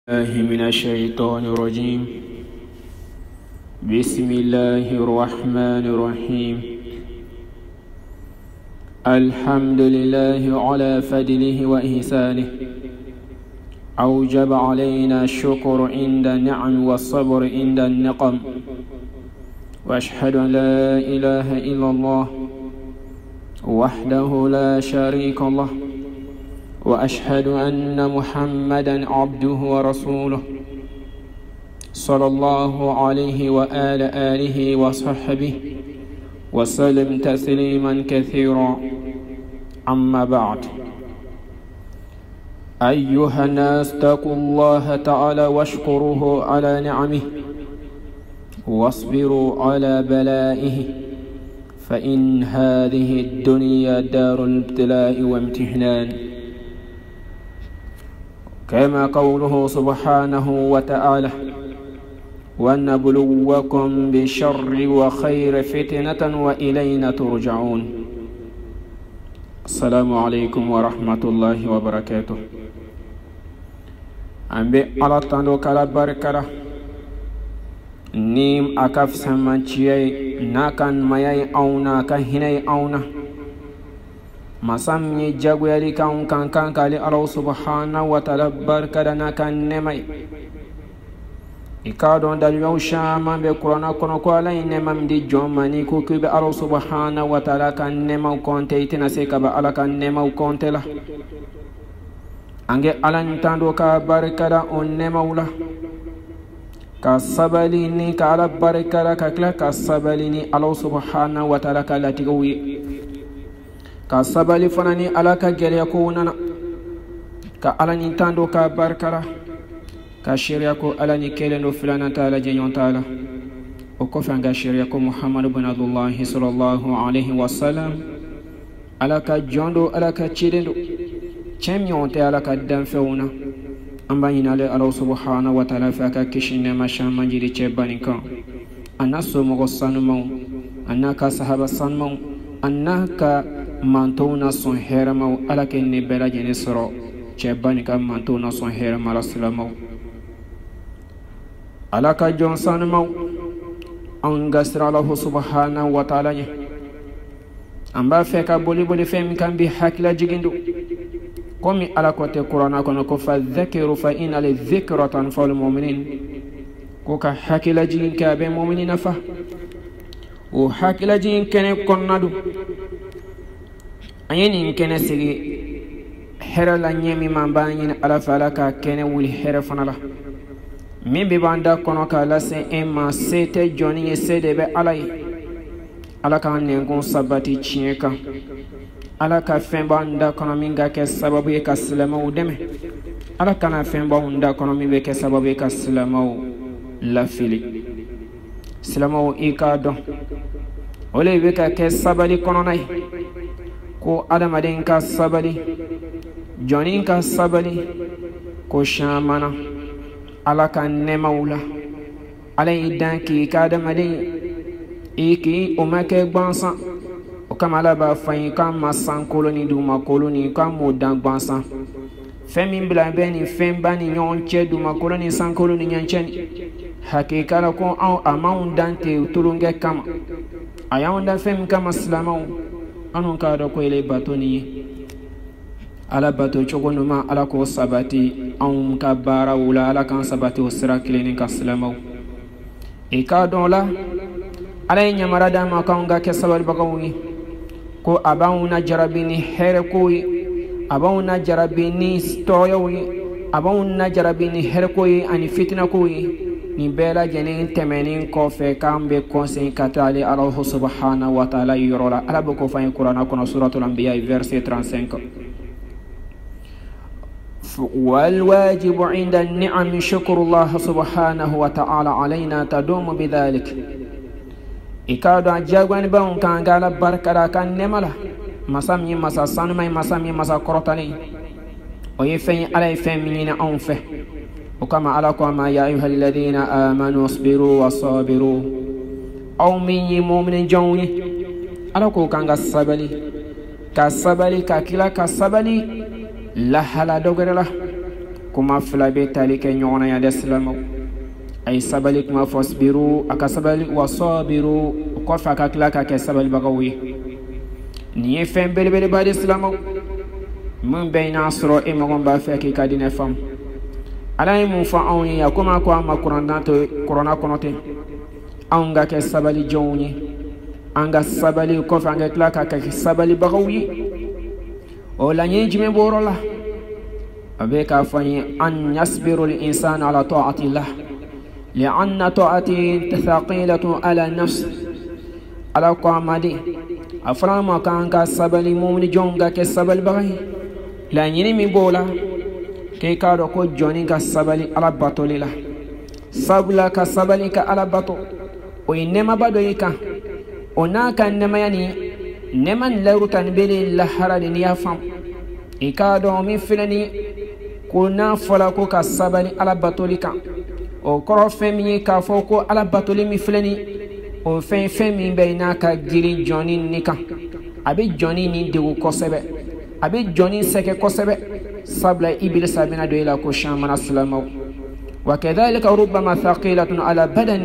الله من الشيطان الرجيم. بسم الله الرحمن الرحيم. الحمد لله على فضله وإحسانه، أوجب علينا الشكر عند النعم والصبر عند النقم، وأشهد أن لا إله إلا الله وحده لا شريك له، وأشهد أن محمدا عبده ورسوله صلى الله عليه وآل آله وصحبه وسلم تسليما كثيرا. أما بعد، أيها الناس اتقوا الله تعالى واشكروه على نعمه واصبروا على بلائه، فإن هذه الدنيا دار الابتلاء وامتحنان، كما قوله سبحانه وتعالى: ونبلوكم بالشر وخير فتنة وإلينا ترجعون. السلام عليكم ورحمة الله وبركاته. أنبي على تندو كلا بركة نيم أكف سمانشيي ناكن مايي أونا كهيني أونا masam ni jagweli kan kali Allah subhanahu wa ta'ala barkada na kan nemai ikado dalyo shama be qur'ana kono ko ala nemam di jomani ko be Allah subhanahu wa ta'ala kan nema konte itina se ka ba ala kan nema konte la ange ala ntando ka barkada on nemaula ka sabali ni ka ala barkada ka kla ka sabali ni Allah subhanahu wa ta'ala ka latigowi ka sabali fanani ala ka geleya ko nana ka ala ni tando ka barkara ka shari'a ko ala ni kelendo filana taala jenyon taala o ko fanga shari'a ko Muhammad ibn Abdullah sallallahu alaihi wasallam ala ka jondo ala ka chidendo chemyon te ala ka dan feuna ambani nale ala subhanahu wa ta'ala fa ka kishine mashama jiri chebani kan anaso mo sanmo anaka sahaba sanmo annaka mantona son herama ala ke ne bela jene soro chebani ka mantona son herama rasulama ala ka jonsan ma an gasra Allah subhanahu wa ta'ala ne amba fe ka boli fem kan bi hakila jigindo komi ala ko te qur'ana kono ko fa dhakru fa in al dhikratan fal mu'minin ko ka hakila jigin ka be mu'minina fa o hakila jigin kene konnadu ayeni kene sigi hera la nyemi mambani ala fala ka kene wuli hera fanala min be banda kono ka la se emma sete joni sede be ala ka nengon sabati chieka ala ka fembanda kono minga ke sababu ka salama udeme ala kana fembanda kono mi be ke sababu ka salama la fili salama ikado ole be ka ke sabali kono nai ko adamaden ka sabali jonin ka sabali ko shamana ala ka nemaula ala idan ki ka adamaden iki o make gbansan o kamala ba fayin ka masan koloni duma koloni ka modan gbansan femi bla beni fembani nyon che duma koloni san koloni nyancheni hakika la ko au amaun dante tulunge kama ayawanda fem kama salamaw anon ka da ko ile batoni ala bato chogono ma ala ko sabati an ka bara wala ala kan sabati usra kilinin ka salamaw e ka don la ala nyamara da ma kan ga ke sabal bagawi ko abawuna jarabini here ko abawuna jarabini stoyowi abawuna jarabini here ko ani fitna ko ni bela jeni temenin ko fe kambe conseil katali Allah subhanahu wa ta'ala yorola ala boko fa Qur'an kono suratul anbiya verset 35 wal wajib 'inda an-ni'am shukrullah subhanahu wa ta'ala alaina tadumu bidhalik ikado ajagwan ban kan gala barkada kan nemala masami masa sanmai masami masa korotali o yefen ala yefen minina on fe وكما ألاكم يا أيها الذين آمنوا اصبروا وصابروا أو من مؤمن جوني ألاكم كان كالسبلي كاكلا كالسبلي لا هلا دوغر له kuma fila bɛ tali kɛ ɲɔgɔn na yan dɛ silamɛw a ye sabali kuma fɔ sabiru a ka sabali wa sabiru kɔfɛ a ka tila ka kɛ sabalibagaw ye nin ye fɛn belebeleba de silamɛw mun bɛ n'a sɔrɔ e mɔgɔ b'a fɛ k'i ka diinɛ faamu ala ye mun fɔ anw ye a komi a ko an ma kuranna kɔnɔ ten anw ka kɛ sabalijɔnw ye an ka sabali kɔfɛ an ka tila ka kɛ sabalibagaw ye o la n ye jumɛn bɔ yɔrɔ la a bɛ k'a fɔ n ye an yasbiru al-insanu ala ta'atillah li'anna ta'ati thaqilatu ala nafs ala ko amadi a fɔra ma k'an ka sabali mumini jɔnw ka kɛ sabalibaga ye laɲini min b'o la k'e k'a dɔn ko jɔnni ka sabali ala batoli la sabula ka sabali ka ala bato o ye nɛɛmaba dɔ y'i kan o n'a ka nɛɛmaya ni nɛɛma ni layiru ta nin bɛ lahara de n'i y'a faamu i k'a dɔn min filɛ ni ko n'a fɔra ko ka sabali ala batoli kan o kɔrɔ fɛn min ye k'a fɔ ko ala batoli min filɛ ni o fɛn min bɛ n'a ka girin jɔnni nin kan a bɛ jɔnni nin degun kosɛbɛ a bɛ jɔnni sɛgɛ kosɛbɛ sabula ibilisa bɛna don i la ko caman silamɛw wa kadhalika rubbama thaqilatun ala badan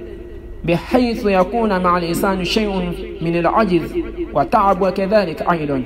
بحيث يكون مع الإنسان شيء من العجز وتعب وكذلك أيضا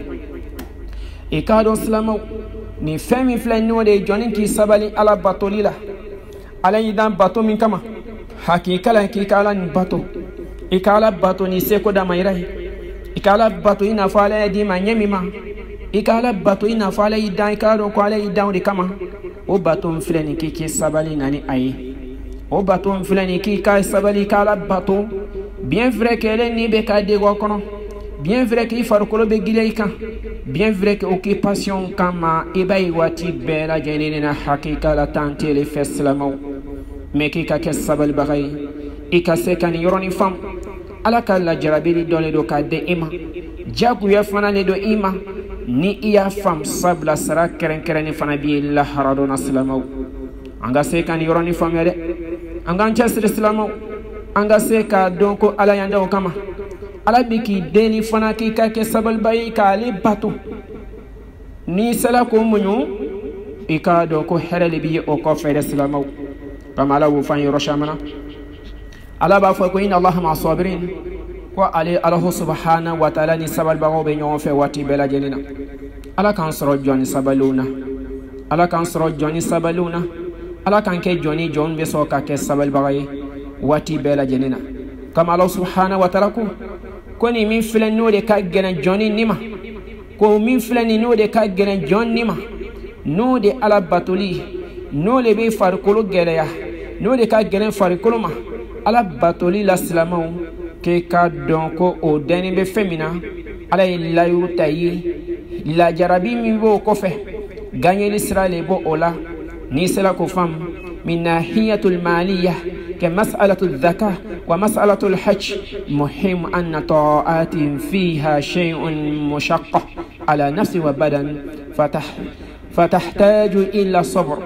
إكادو سلامو ni fɛn min filɛ n'o de ye jɔnni k'i sabali ala batoli la ala y'i dan bato min kama hakika la k'i ka ala nin bato i ka ala bato ni seko da ma yira ye i ka ala bato i n'a fɔ ala ye d'i ma ɲɛ min ma i ka ala bato i n'a fɔ ala y'i dan i k'a dɔn ko ala y'i dan o de kama o bato min filɛ nin k'i k'i sabali na ni a ye o bato min filɛ nin k'i ka sabali i ka ala bato bien vrai que ele ni bɛ ka degɔ kɔnɔ bien vrai que i farikolo bɛ giriya i kan bien vrai que occupation kama i b'a ye waati bɛɛ lajɛlen na hakika la tan tele fɛ silamɛw mais k'i ka kɛ sabalibaga ye i ka se ka nin yɔrɔnin faamu ala ka lajarabili dɔ le don k'a di i ma jagoya fana le don i ma ni i y'a faamu sabula sara kɛrɛnkɛrɛnnen fana b'i lahara dɔ na silamɛw an ka se ka nin yɔrɔnin faamuya dɛ an k'an cɛsiri silamɛw an ka se k'a dɔn ko ala y'an da o kama ala bi k'i deni fana k'i ka kɛ sabaliba ye k'ale bato n'i sera k'o muɲu i k'a dɔn ko hɛrɛ le b'i ye o kɔfɛ dɛ silamɛw kama ala b'o fɔ an ye yɔrɔ caman na ala b'a fɔ ko inna allaha ma'a sabirin ko ale alahu subhanahu wa ta'ala ni sabalibagaw bɛ ɲɔgɔn fɛ waati bɛɛ lajɛlen na ala k'an sɔrɔ jɔn ni sabaliw na ala k'an sɔrɔ jɔn ni sabaliw na ala k'an kɛ jɔn ni jɔn bɛ sɔn ka kɛ sabalibaga ye waati bɛɛ lajɛlen na kama alahu subhanahu wa ta'ala ko nin min filɛ n'o de ka gɛlɛn jɔnni ni ma ko min filɛ nin n'o de ka gɛlɛn jɔn ni ma n'o de ala batoli n'o de bɛ farikolo gɛlɛya n'o de ka gɛlɛn farikolo ma ala batoli la silamɛw k'e ka dɔn ko o dɛni bɛ fɛn min na ala ye layiru ta ye lajarabi min b'o kɔfɛ gagneli sira le b'o o la n'i sera k'o faamu min nahiyatul maliya كمسألة الذكاء ومسألة الحج مهم أن طاعات فيها شيء مشقة على نفس وبدن فتحتاج إلى صبر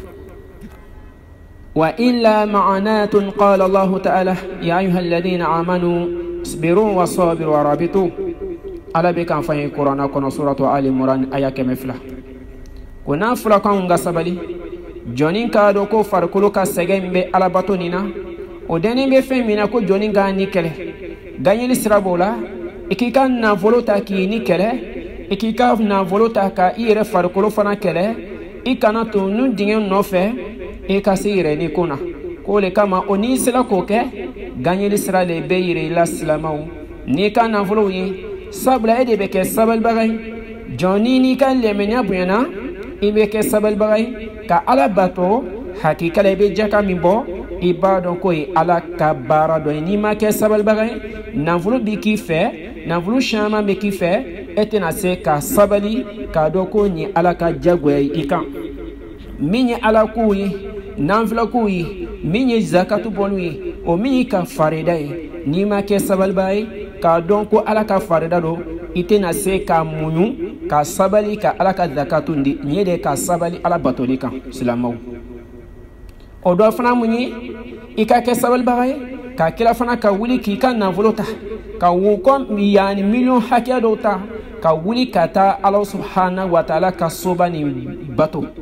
وإلا معاناة قال الله تعالى يا أيها الذين آمنوا اصبروا وصابروا ورابطوا على بك فهي قرآن كنا سورة آل عمران آية كمفلة كنا فلقان غسبلي jɔnni k'a dɔn ko farikolo ka sɛgɛn min bɛ alabato nin na o dɛni bɛ fɛn min na ko jɔnni k'a ni kɛlɛ gagneli sira b'o la i k'i ka nafolo ta k'i ni kɛlɛ i k'i ka nafolo ta ka i yɛrɛ farikolo fana kɛlɛ i kana to nu dingɛ nɔfɛ i ka se yɛrɛ ni ko na k'o le kama o n'i sera k'o kɛ gagneli sira le bɛ yira i la silamɛw n'i ka nafolow ye sabula e de bɛ kɛ sabalibaga ye jɔnni n'i ka lɛmɛniya bonyana i bɛ kɛ sabalibaga ye ka ala bato hakika la i bɛ jaka min bɔ i b'a dɔn ko ye ala ka baara dɔ ye n'i ma kɛ sabalibaga ye nafolo bɛ k'i fɛ nafolo caman bɛ k'i fɛ e tɛna se ka sabali k'a dɔn ko nin ye ala ka jagoya ye i kan min ye ala kow ye nafilakow ye min ye zakatu bɔliw ye o min ye ka farida ye n'i ma kɛ sabalibaga ye k'a dɔn ko ala ka farida don i tɛna se ka muɲu ka sabali ka ala ka zakatu di nin ye de ka sabali ala batoli kan silamɛw o dɔ fana mun ye i ka kɛ sabalibaga ye ka kira fana ka wuli k'i ka nafolo ta ka wukɔ yani miliyɔn hakɛ dɔw ta ka wuli ka taa ala subhanahu wa ta'ala ka soba nin bato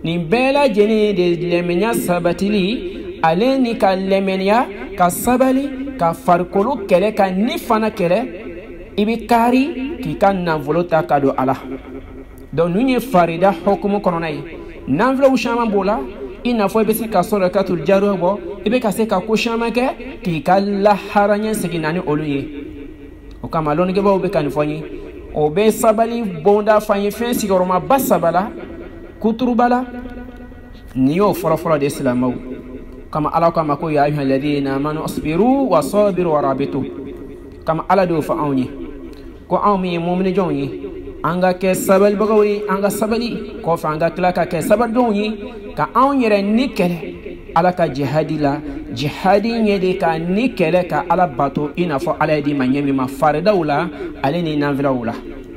nin bela jeni de lemenya sabatili ale ni ka lemenya ka sabali ka farkolo kele ka ni fana kele ibi kari ki kan nafolo ta kado ala donc nunye farida hukumu kononai nafolo ushama bola ina fo be se ka solo katul jaro bo ibe ka se ka ko shama ke ki kala haranya seginani oluye o kama lon ke bo be kan fonyi o be sabali bonda fanyi fen sigoroma basabala kuturubala niyo foro de islamaw kama ala kama ko ya ayyuhal ladina amanu asbiru wa sabiru wa rabitu kama ala do fa awni ko awmi mu'mini jonyi anga ke sabal bagawi anga sabali ko fa anga klaka ke sabal donyi ka awnyere nikele ala ka jihadila jihadi nyede ka nikele ka ala bato ina fo ala di manyemi ma faridawla alini navrawla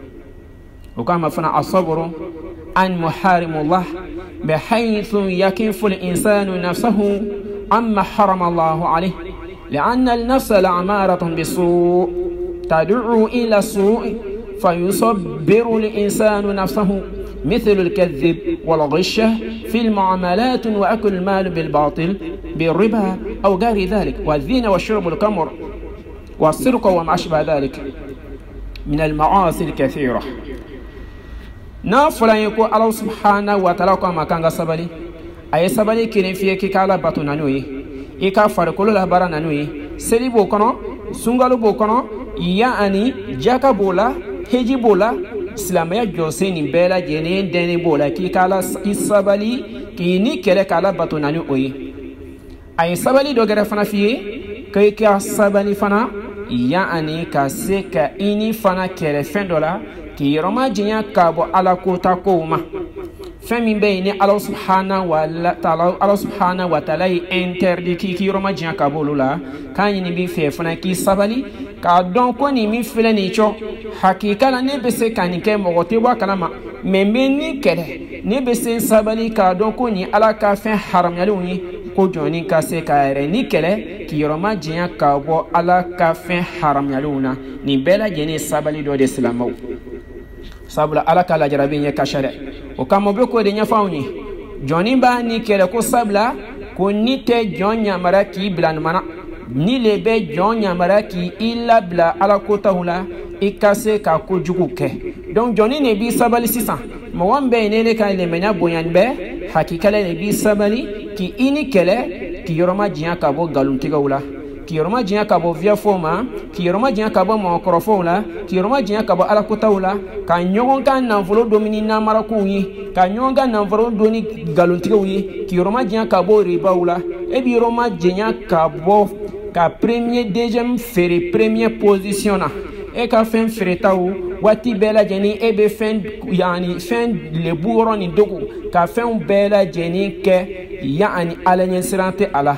o kama fana asabru an muharimullah بحيث يكف الإنسان نفسه عما حرم الله عليه لأن النفس لعمارة بالسوء تدعو إلى السوء فيصبر الإنسان نفسه مثل الكذب والغش في المعاملات وأكل المال بالباطل بالربا أو غير ذلك والزنا والشرب الخمر والسرقة وما أشبه ذلك من المعاصي الكثيرة نافلا يكو الله سبحانه وتعالى كما كان سبالي أي سبالي كريم فيه كالا باتو نانوي إيكا فاركولو لبارا نانوي سري بوكونو سنغالو بوكونو يعني جاكا بولا هجي بولا سلاميا جوسين بيلا جنين ديني بولا كي كالا سبالي كي ني كلا كالا باتو نانوي أي سبالي دوغرا فنا فيه كي كا سبالي فنا يعني كاسيكا إني فنا كيري فندولا ki roma jinya kabo ala kota koma femi be ni Allah subhanahu wa ta'ala interdit ki roma jinya kabo lula kan ni bi fe fana ki sabali ka don ko ni mi fele ni cho hakika la ne be se kan ke mogote wa kalama membe ni kede ne be se sabali ka don ko ni ala ka fe haram ya luni ko joni ka se ka re ni kele ki roma jinya kabo ala ka fe haram ya luna ni bela jeni sabali do de islamaw sabula ala kala jarabi nye kashare o kamo be ko de nya fawni joni ba ni kele ko sabla ko ni te jonya maraki bilan mana ni lebe jonya maraki illa bla ala ko tahula ikase ka ko jugu ke donc joni ne bi sabali sisan mo wambe ne le kan le menya bonyan be hakika le bi sabali ki ini kele ki yoroma jinya ka bo galuntiga wula ki yoroma jinya ka bo via foma ki yoroma jinya ka bo mo korofona ki yoroma jinya ka bo ala kotawla ka nyogon kan na volo domini na maraku yi ka nyogon kan na volo doni galuntiga wi ki yoroma jinya ka bo riba wula e bi yoroma jinya ka bo ka premier deuxième fere première position na e ka fen fretaw wati bela jeni e be fen yani fen le buro ni dogu ka fen bela jeni ke yani ala nyensirante ala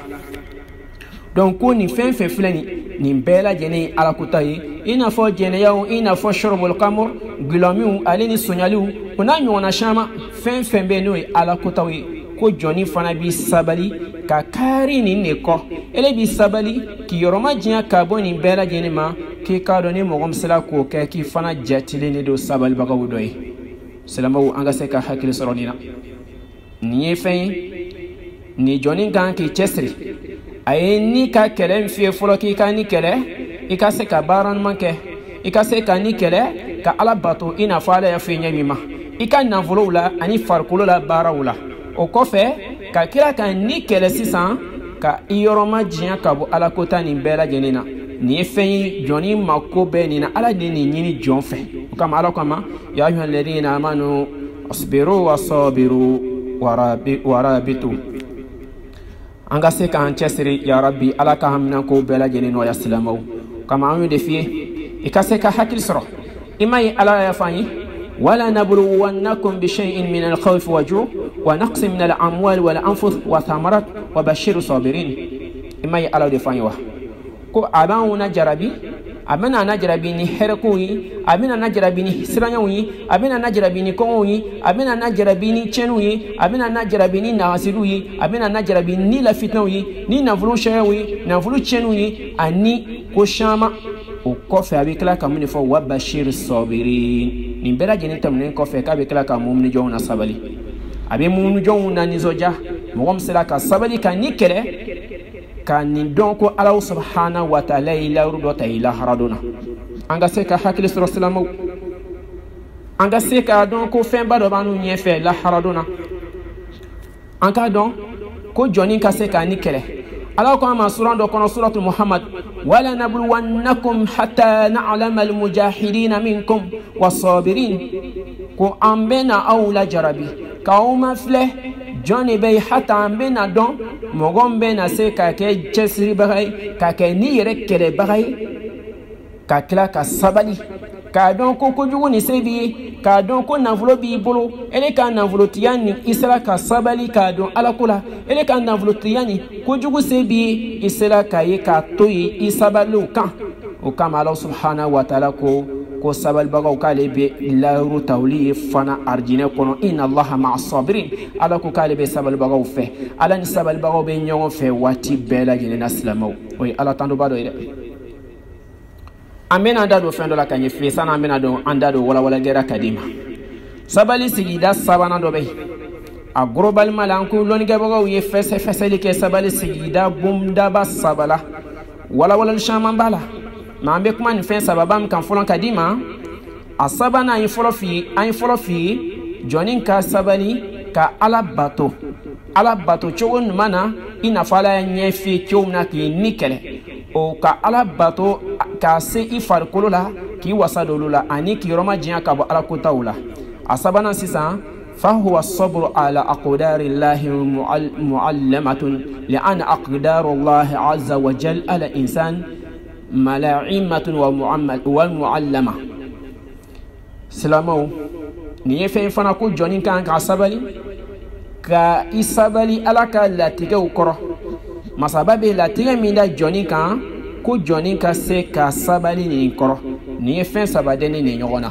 donc ko ni fen fen flani ni bela jeni ala kutayi ina fo jene yaw ina fo shurbul qamr gulamiu alini sonyaliu ona nyona shama fen fen be no ala kutayi ko joni fana bi sabali ka kari ni ne ko ele bi sabali ki yoroma jinya ka boni bela jeni ma ki ka do ni mogom sala ko ke ki fana jatile ne do sabal baga wudoy salamaw anga se ka hakil soronina ni fen ni joni gan ki chesri ay ni ka kele fi folo ki ka ni kele ika se ka baran manke ika se ka ni kele ka ala bato ina fala ya fi nyamima ika na volula ani farkulo la barawula o kofe ka kira ka ni kele sisan ka iyoroma jinya ka bo ala kota ni bela jenina ni fen joni makobe ni na ala ni nyini jonfe kama ala kama ya ayyuhal ladina amanu asbiru wasabiru warabitu anga se kan chesri ya rabbi ala ka hamna ko bela jenino ya salamaw kama anu defie ikase ka hakil soro imay ala ya fani wala nabluwannakum bi shay'in min al-khawf waju' wa naqsin min al-amwal wal anfus wa thamarat wa bashir sabirin imay ala de fani wa ko abana jarabi abana na jarabi ni herkuyi abana na jarabi ni siranyawi abana na jarabi ni konyi abana na jarabi ni chenuyi abana na jarabi ni nawasiruyi abana na jarabi ni la fitnawi ni na vulu shayawi na vulu chenuyi ani ko shama o kofe abikla kamuni fo wa bashir sabirin ni bela jeni tamne kofe ka abikla kamuni jona sabali abe munu jonna nizoja mogom sela ka sabali ka nikele ka ni donko Allah subhanahu wa ta'ala ila rudo ta ila haraduna anga se ka hakili sallallahu anga se ka donko femba do banu nyefe la haraduna anga don ko joni ka se ka nikele Allah ko ma suran do kono suratul Muhammad wala nabluwannakum hatta na'lama almujahidin minkum was-sabirin ko ambena awla jarabi kauma fle joni bay hatta ambena don mogombe na se ka ke jesri bagay ka ke ni rekele bagay ka kila ka sabali ka don ko jugu ni sebi ka don ko navulo bi bolo ele ka navulo tiyani isra ka sabali ka don alakula ele ka navulo tiyani ko jugu sebi isra ka ye ka toyi isabalu kan o kama Allah subhanahu wa ta'ala ko sabal bagaw kale be la ru tawli fana arjine kono inna Allah ma'as sabirin ala ko kale be sabal bagaw fe ala ni sabal bagaw be nyongo fe wati bela jine naslamo o ala tando bado ide amena anda do fendo la kanye fe sana amena do anda do wala gera kadima sabali sigida sabana do be a global malanku loni ga bagaw ye fese like sabali sigida bumda ba sabala wala shaman bala ma ambe kuma ni fe sababam kan folon kadima asabana ay folo fi jonin ka sabali ka alabato chowon mana ina fala nyefi chowna ki nikele o ka alabato ka se ifar kolola ki wasadolula ani ki roma jiya ka bo alakotawula asabana sisa فهو الصبر على أقدار الله معلمة لأن أقدار الله عز وجل على إنسان ملاعمة ومعلمة سلامو نيفين فنكو جونين كان كاسبالي كاسبالي ألاك لا تيجو كرة ما سبب لا تيجي من دا جونين كان كو جونين كاسي كاسبالي نيكرة نيفين سبادني نيوغنا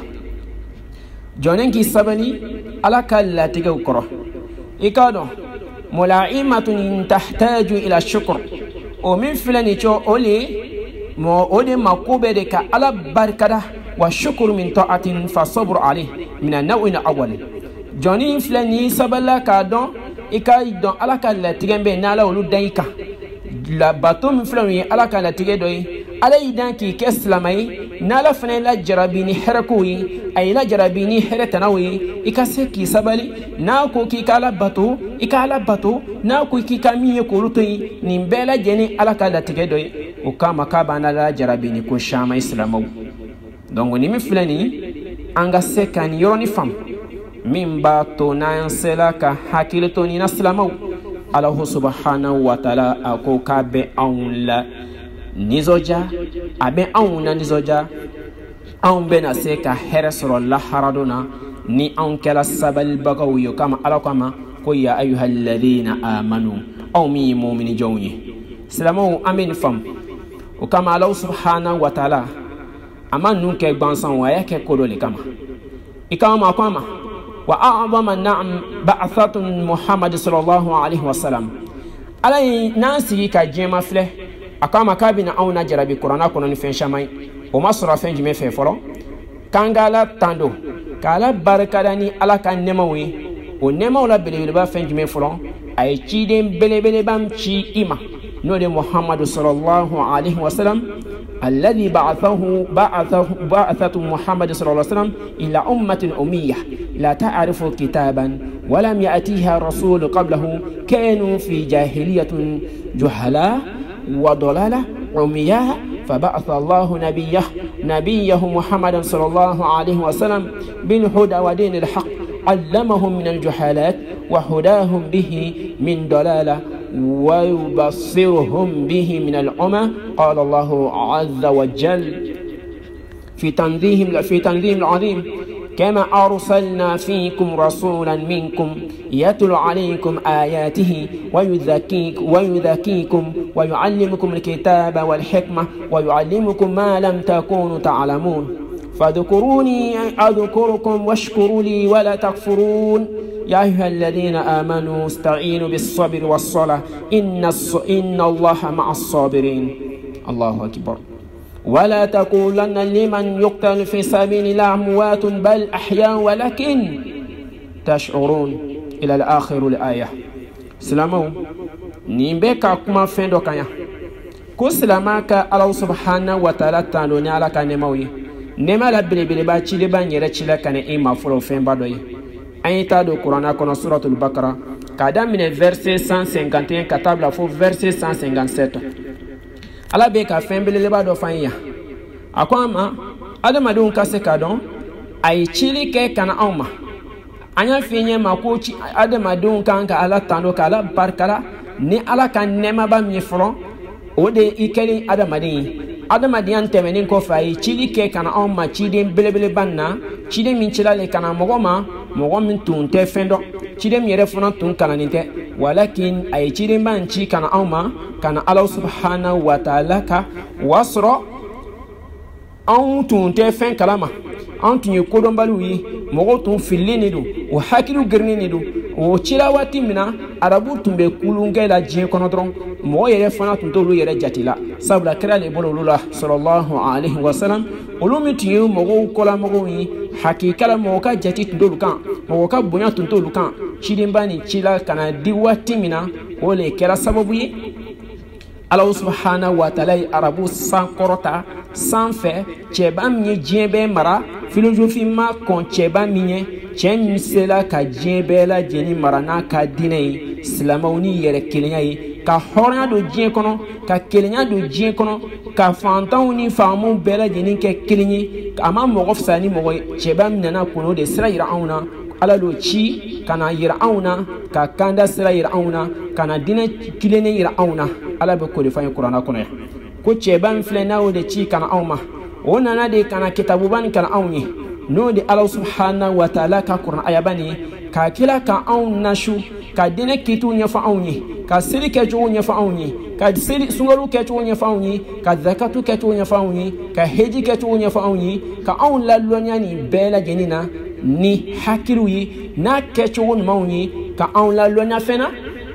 جونين كي سبالي ألاك لا تيجو كرة إكادو ملاعمة تحتاج إلى الشكر ومن فلان يشو أولي mo ode makube de ka ala barkada wa shukru min ta'atin fa sabr alayh min an-naw'in awwal joni flani sabala ka don ikay don ala ka la tigembe na la olu daika la batum flani ala ka la tige doy ala idan ki keslamay na la fene la jarabini herakuyi ay la jarabini heretanawi ikase ki sabali na ko ki kala batu ikala batu na ko ki kamiye ko rutoyi ni mbela jeni ala ka la tige doy o kama kabana la jarabini ko shama islamaw donc ni mi flani anga sekani yoroni fam mimba to na sela ka hakilto ni naslamaw Allah subhanahu wa ta'ala ako kabe aunla nizoja abe auna nizoja aun bena seka heresro la haraduna ni an kala sabal bagaw yo kama ala kama ko ya ayyuhalladhina amanu aw mi mu'mini jawni salamaw amin fam o kama Allah subhanahu wa ta'ala ama nun ke gbansan wa yake kodole kama ikama kama wa a'zama na'am ba'athatun Muhammad sallallahu alaihi wasallam alai nasi ka jema fle akama kabina auna jarabi qur'ana kono ni fen shamai o masura fen jime fe folo kangala tando kala barakadani ala kan nemawi o nemawla belebele ba fen jime folo ay ci dem belebele bam ci ima no de Muhammad sallallahu alaihi wasallam الذي بعثته محمد صلى الله عليه وسلم إلى أمة أمية لا تعرف كتابا ولم يأتيها رسول قبله كانوا في جاهلية جهلاء وضلالة عمياء فبعث الله نبيه محمد صلى الله عليه وسلم بالهدى ودين الحق علمهم من الجهالات وهداهم به من ضلالة ويبصرهم به من العمى قال الله عز وجل في تنظيم العظيم كما أرسلنا فيكم رسولا منكم يتلو عليكم آياته ويذكيكم ويعلمكم الكتاب والحكمة ويعلمكم ما لم تكونوا تعلمون فاذكروني أذكركم واشكروا لي ولا تكفرون يا أيها الذين آمنوا استعينوا بالصبر والصلاة إن الله مع الصابرين الله أكبر ولا تقولن لمن يقتل في سبيل الله أموات بل أحياء ولكن تشعرون ila al-akhir al-aya. Silamaw ni be ka kuma fen do kanya ko silama ka Allah subhanahu wa ta'ala tando ni ala ka nemawi nema la belebele ba ci de ba nyere ci la kana e ma folo fen ba do yi ayita do Qur'ana kono suratul Baqara kada mine verset 151 katabla fo verset 157 ala be ka fen belele ba do fanya akwama adama dun ka se ka don ay chili ke kana awma anya finye makochi adama dun kan ka ala tando ka ala barkala ni ala kan nema ba mi fro o de ikeli adama din temeni ko fay chili ke kana awma chide belebele banna chide min chilale kana mogoma min tun te fendo chide mi yere fona tun kana ninte walakin ay chide man chi kana awma kana Allah subhanahu wa ta'ala ka wasro an tun te fen kalama an tun ye kodon baluyi mogo tun filini do o hakilu girnini do o cila wati mina arabu tun be kulunge la jiye kono dron mogo yere fana tun tolu yere jatila sabula kira le bolo lula sallallahu alaihi wasallam olu mi tun ye mogo kola mogo yi hakikala mogo ka jati tun tolu kan mogo ka bonya tun tolu kan cidinba ni cila kana di wati mina o le kera sababu ye Allah subhanahu wa ta'ala arabu san korota san fe cheba mi jebe mara philosophie ma kon cheba mi chen misela ka jebe la jeni mara na ka dinai islamawni yere kelenya yi ka hornya do jien kono ka kelenya do jien kono ka fantawni famu bela jeni ke kelenyi ama mogof sani mogo cheba mi na kono de sira irauna ala do ci kana irauna ka kanda sira irauna kana dina kilene irauna ala be ko de fay Qur'ana kono ya ko ceban flena o de ci kana awma wona na de kana kitabu ban kana awni no de Allah subhanahu wa ta'ala ka Qur'an ayabani ka kila ka awna shu ka dina kitu nya fa awni ka siri ke jo nya fa awni ka siri sungaru ke jo nya fa awni ka zakatu ke jo nya fa awni ka heji ke jo nya fa awni ka awn la lonya ni bela jenina ni hakiru yi na ke jo mawni ka awn la lonya fena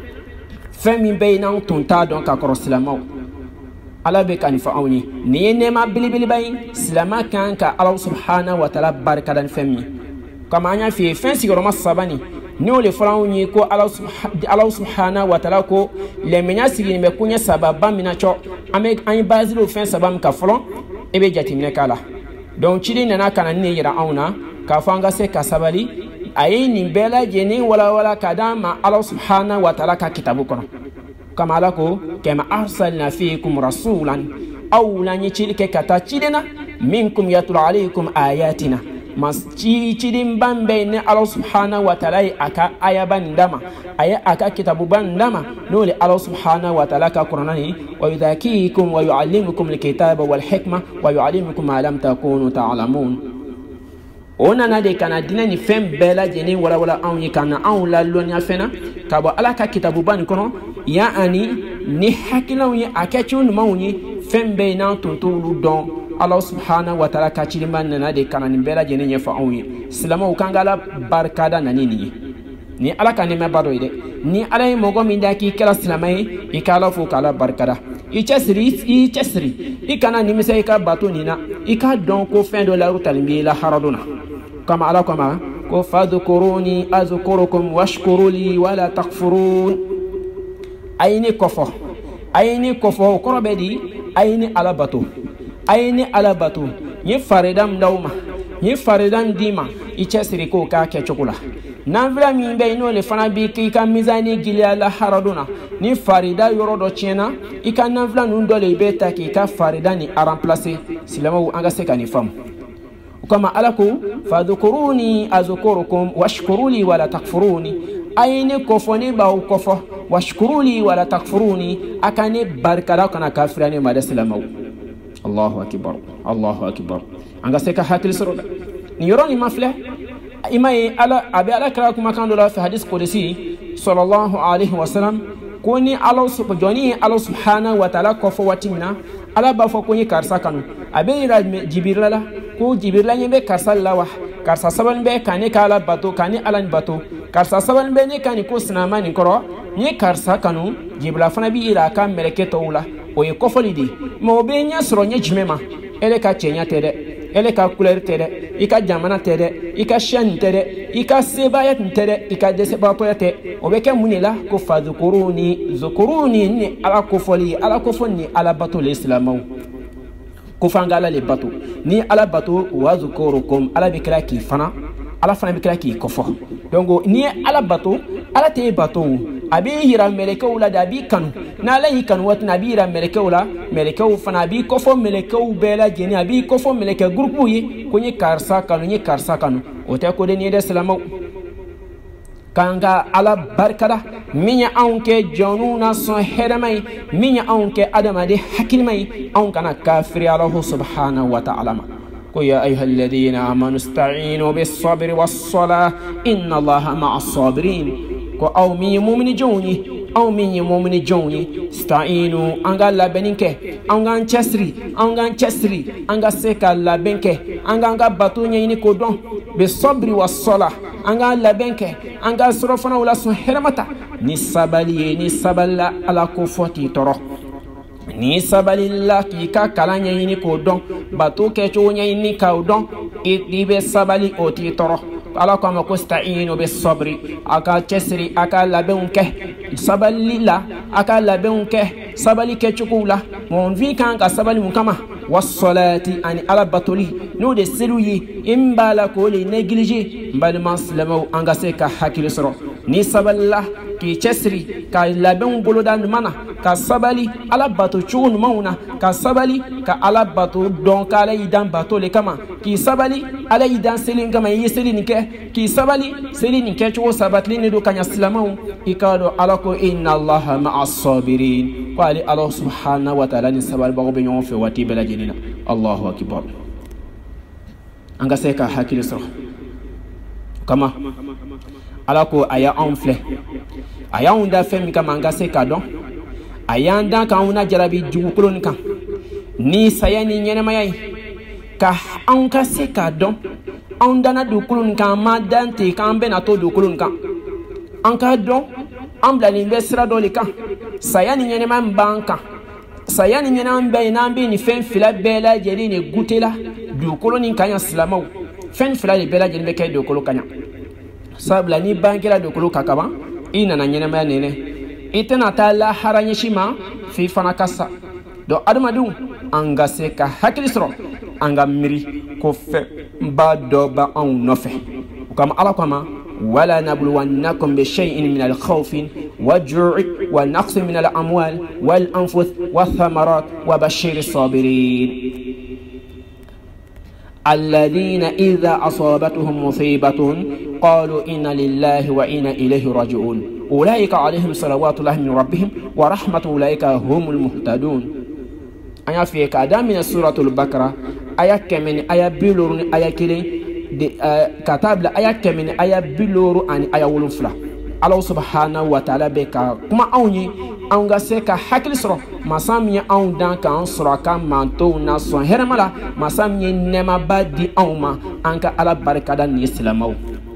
femi bayna tunta don ka koro silamaw ala be kan fa awni ni nema bilibili bay silama kan ka Allah subhanahu wa ta'ala barkadan femi kama anya fi fensi goro masabani ni ole frawni ko Allah subhanahu wa ta'ala ko le menya sigi me kunya sababa mina cho ame an bazilo fen sabam ka flo e be jatimne kala donc chidi nana kana ni yira awna ka fanga se ka sabali ayini bela jeni wala kadama Allah subhanahu wa ta'ala ka kitabu kono kama alako kama arsalna fiikum rasulan aw lan ychilke kata chidena minkum yatlu alaykum ayatina mas chidin bambe ne Allah subhanahu wa ta'ala aka ayaban dama aya aka kitabu bandama nole Allah subhanahu wa ta'ala ka qur'ani wa yudhakikum wa yuallimukum alkitaba wal hikma wa yuallimukum ma lam takunu ta'lamun ona na de kana dina ni fem bela jeni wala anyi kana an la lonya fena ka bo ala ka kitabu ban kono ya ani ni hakilaw yi akachu no mawni fem be na tuntulu don Allah subhanahu wa ta'ala ka chiliman na de kana ni bela jeni nya fa anyi silama ukangala barkada na nini ni ala ka ne me bado ide ni ala mogo min da ki kala silamai ikala fu kala barkada i chesri i kana ni misai ka bato nina i ka don ko fin de la rutalmi la haraduna kama ala kama ko fadhkuruni azkurukum washkuruli wala takfurun ayni kofo korobedi ayni ala bato ni faridam dawma ni faridam dima i chesri ko ka ke chokula nanvila mi be no le fana bi ki ka mizani gilia la haraduna ni farida yorodo chena i ka nanvila nun dole be ta ki ka farida ni a remplacer silama wu anga se ka ni fam kama alako fadhkuruni azkurukum washkuruli wala takfuruni ayni kofoni ba kofo washkuruli wala takfuruni akane barkara kana kafirani ma da silama wu Allahu akbar anga se ka hakil soroda ni yoroni mafle imai ala abi ala kala kuma kan dola fi hadis qudsi sallallahu alaihi wasallam koni Allah subhanahu wa ta'ala ko fo watimna ala ba fo koni karsa kanu abe ira jibrila ko jibrila nyebe karsa lawa karsa saban be kane kala bato kane alan bato karsa saban be ne kani ko sinama ni koro ni karsa kanu jibrila fana bi ira ka meleke tawla o ye ko folidi mo be nya soro nya jimema ele ka chenya tede ele ka couleur tede ika jamana tede ika shan tede ika sebayat tede ika desebapoyate obeke munela ko fadhukuruni zukuruni ni ala kofoli ala kofoni ala batul islamaw kofangala le bato ni ala bato wa zukurukum ala bikra ki fana ala fana bikra ki kofo donc ni ala bato ala te bato abi hira melekaw la dabi kanu na la yikan wat nabi hira melekaw la melekaw fana bi kofo melekaw bela jeni abi kofo meleka groupe yi ko ni karsa kanu o te ko de ni de salamaw kanga ala barkada minya aunke jonuna so hedamai minya aunke adama de hakilmai aun kana kafiri Allah subhanahu wa ta'ala ko ya ayyuhalladhina amanu ista'inu bis sabri was salah inna Allaha ma'as sabirin ko aw mi mu'mini joni sta'inu anga labeninke anga chesri anga seka labenke anga batu nyini ko don be sabri was sala anga labenke anga surofana wala sun hermata ni saballa ala ko foti toro ni sabalilla ki ka kalanya yini ko don batu ke cho nyini ka don ibe sabali oti toro ala ko ma ko sta'inu bis sabri aka chesri aka labenke sabalila aka labenke sabali ke chukula mon vi kan ka sabali mun kama wassalati ani ala batoli no de seluyi imbala ko le neglige mbal maslamo anga se ka hakil soro ni saballa ki chesri ka laben bolodan mana ka sabali ala bato chun mauna ka sabali ka ala bato don kala idan bato le kama ki sabali ala idan selin kama yeseli nike ki sabali selin nike chuo sabatli ne do kanya islamau ikado ala ko inna Allaha ma'as sabirin ko ali Allah subhanahu wa ta'ala ni sabal bago be nyon fe wati bela jenina Allahu akbar anga se ka hakil soro kama ala ko aya enfle aya unda fem kama anga se ka don aya nda ka una jarabi jukulon kan ni sayani nyene mayai ka anga se ka don anda na dukulon kan ma dante kan be na to dukulon kan anka don ambla ni besra dole kan sayani nyene man banka sayani nyene ambe na ambe ni fem fila bela jeli ni gutela dukulon kan ya slamaw fen fila bela jeli be kay dukulon kan sabla ni bankira dukulon kakaba ina na nyene ma nene itana ta la haranye shima fi fana kasa do adamadu anga se ka haklisro anga miri ko fe ba do ba on nofe kama ala kama wala nabluwannakum bi shay'in min al-khawf wal-ju'i wal-naqs min al-amwal wal-anfus wath-thamarat wa bashshir as-sabirin الذين إذا أصابتهم مصيبة قالوا إنا لله وإنا إليه راجعون أولئك عليهم صلوات الله من ربهم ورحمة أولئك هم المهتدون أيا في كادام من سورة البقرة أيا كمن أيا بلور أيا كلين كتاب أيا كمن أيا بلور أن أيا ولفلا الله سبحانه وتعالى بك كما أوني أونغا سكا حكي سرو مسامي أون دان كان سرقا مانتو ناسون هرملا مسامي نما بدي أوما أنك على بركة الإسلام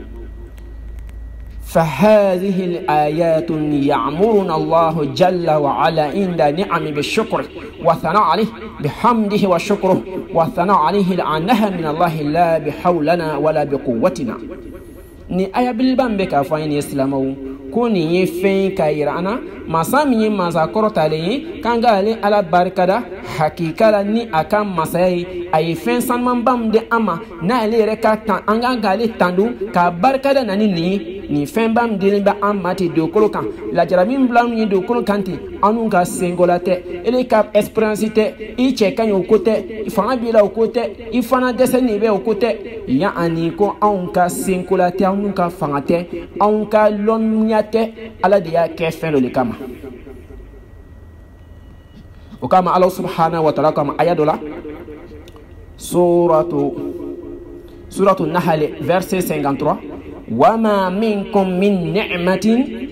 فهذه الآيات يعمرنا الله جل وعلا عند نعم بالشكر والثناء عليه بحمده وشكره والثناء عليه لأنها من الله لا بحولنا ولا بقوتنا ni aya bilbambe ka fayni islamaw kuni yefen kairana masami maza korotale kangale ala barkada hakikala ni akam masai ay fen sanman bamde ama na le reka tan angangale tandu ka barkada nani ni fen bamde ba amati do kolokan la jarabim blam ni do kolokanti anunga singolate ele ka esperancité i chekanyo kote ifana bila kote ifana deseni be kote ya aniko anunga singolate anunga fangate anunga lonyate ala dia kefen le kama وكما الله سبحانه وتعالى كما آية سورة النحل verset 53 وما منكم من نعمة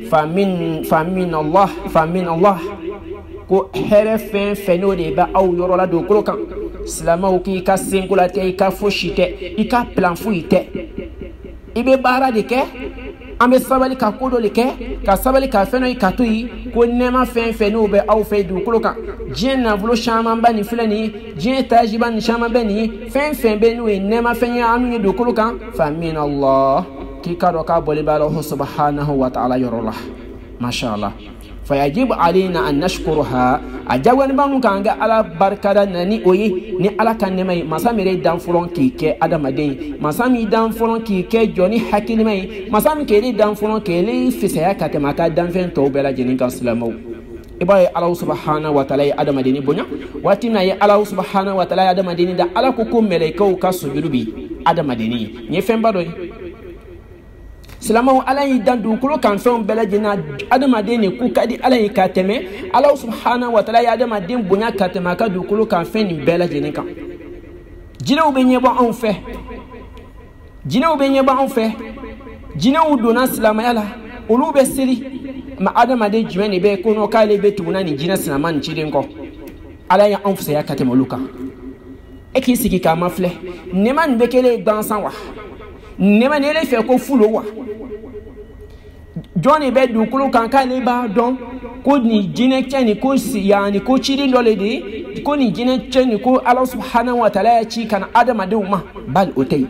فمن الله ko herefen feno de ba aw yoro la do kolo kan slamaw ki ka sinkulate ka foshite ika plan fuite ibe bara de ke ambe sabali ka kodo le ke ka sabali ka feno ka tuyi ko nema fen feno be aw fe du koloka jien na vlo chama bani filani jien tajiban chama bani fen be no nema fen ya anu du koloka fa min Allah ki kado ka boli balo subhanahu wa ta'ala yorullah masha Allah فيجب علينا أن نشكرها أجاوان بانو كانغا على بركة ناني أوي ني على كان نمي مسامي دان فلون كيكي أدم دين مسامي دان فلون كيكي جوني حكي مي مسامي كيري دان فلون كيلي في سياكا تماكا دان فين توبلا جنين كان سلامو إباي الله سبحانه وتعالى أدم ديني بنيا واتينا يا الله سبحانه وتعالى أدم ديني دا على كوكو ملائكة كاسو جلوبي أدم ديني نيفن بدوي Silamaw ala yi dan dukulu kan fɛn bɛɛ lajɛlen adamaden ni ku ka di ala ye ka tɛmɛ ala subhanahu wa ta'ala ye adamaden bonya ka tɛmɛ a ka dukulu kan fɛn nin bɛɛ lajɛlen kan jinɛw bɛ ɲɛbɔ anw fɛ jinɛw donna silamaya la olu bɛ seli ma adamaden jumɛn de bɛ ko n'o k'ale bɛ tuguna ni jinɛ sinama nin ciden kɔ ala ye anw fisaya ka tɛmɛ olu kan e k'i sigi k'a ma filɛ nɛma nin bɛ kɛlen gansan wa nema nele fe ko fulo wa Johnny be dukulu kan kale ba don ko ni jine cheni ko yani ko chiri lole de ko ni jine cheni ko Allah subhanahu wa ta'ala ya ci kan adama de uma bal otay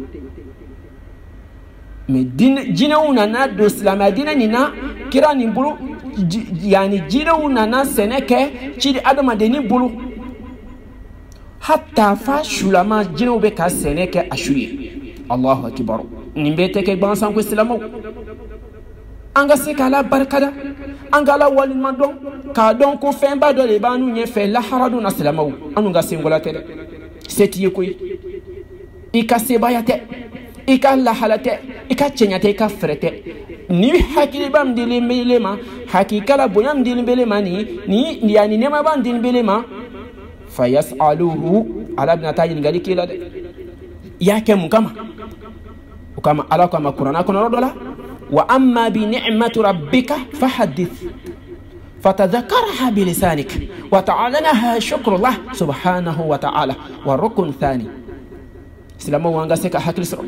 me din jine una na do islam adina ni na kira ni bulu yani jine una na seneke chiri adama de ni bulu hatta fa shulama jine be ka seneke ashuye Allahu akbar nimbe ke bansan ko islamo anga se kala barkada anga la walin mandon ka don ko femba do le banu nye fe la haradu na islamo anu ga singola tede seti koy ika sebayate ika la halate ika chenyate ika frete ni hakili bam dile melema hakikala boyam dile belema ni yani nema bam dile belema fayasaluhu ala ibn tayyib ngali kila de yake mukama ukama ala kama qur'ana kono dola wa amma bi ni'mati rabbika fahaddith fatadhakkarha bi lisanik wa ta'alanaha shukrullah subhanahu wa ta'ala wa rukun thani silama wanga seka hakil sura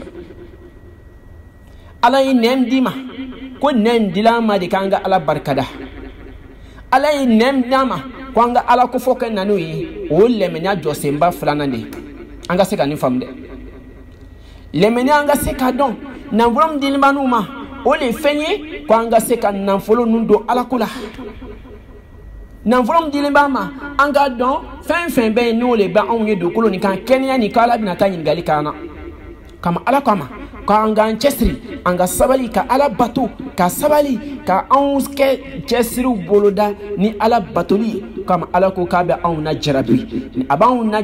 ala inem dima ko nem dilama de kanga ala barkada ala inem dama kwanga ala ko foka nanu yi o lemenya josemba flanande anga seka ni famde lemeni anga seka don na vrom dilmanuma o le fenye kwanga seka na folo nundo ala kula na vrom dilbama anga don fen be no le ba onye do kolo ni kan kenya ni kala bina tanyin gali kana kama ala kama ka anga chesri anga sabali ka ala batu ka sabali ka onske chesri boloda ni ala batuli kama ala ko ka be on na jarabi ni abaw na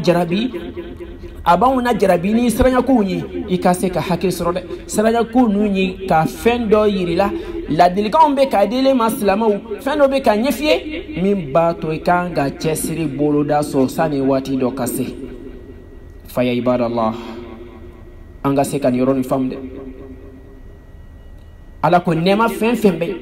jarabi ni siranya ko nyi ikase ka hakil sorode siranya ko nyi ka fendo yirila la dilikon be ka dele maslama fendo be ka nyefie min bato ka ga chesri boloda so sane wati do kase faya ibadallah anga se kan yoroni famde ala ko nema fembe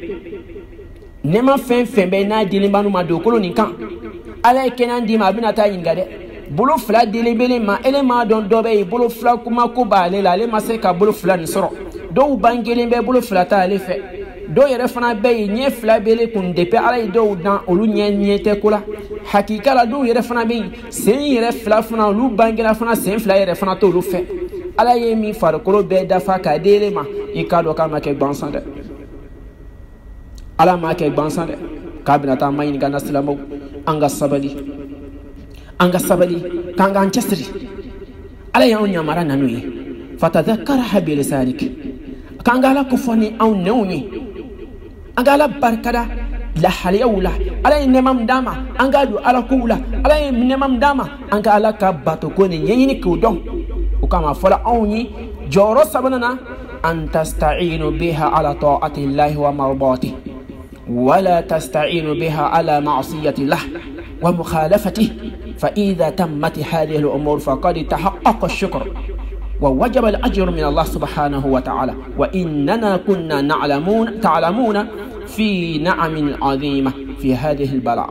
na dilimbanu ma do kolo ni kan ala kenan di ma bina ta yingade bolo fla dilibele ma elema don dobe bolo fla kuma ko bale la le mase ka bolo fla ni soro do bangele be bolo fla ta ale fe do yere fana be nye fla bele kun depe ala do dan olu nye te kula hakika la do yere fana be sen yere fla fana lu bangela fana sen fla yere fana to lu fe ala ye mi farkolo be dafa ka dele ma ikado ka ma ke gbansande ala ma ke gbansande ka binata mayin ga naslamo anga sabali kanga anchesri ala ya onya mara nanuye fatadhakkara bi lisanik kanga la kufoni au neunyi anga la barkada la haliyula ala nemam dama anga du ala kula ala nemam dama anga ala ka bato ko ni nyini ko don ukama fola onyi joro sabanana an tasta'inu biha ala ta'ati llahi wa mardati ولا تستعين بها على معصية الله ومخالفته فإذا تمت هذه الأمور فقد تحقق الشكر ووجب الأجر من الله سبحانه وتعالى وإننا كنا تعلمون في نعم عظيمة في هذه البلاء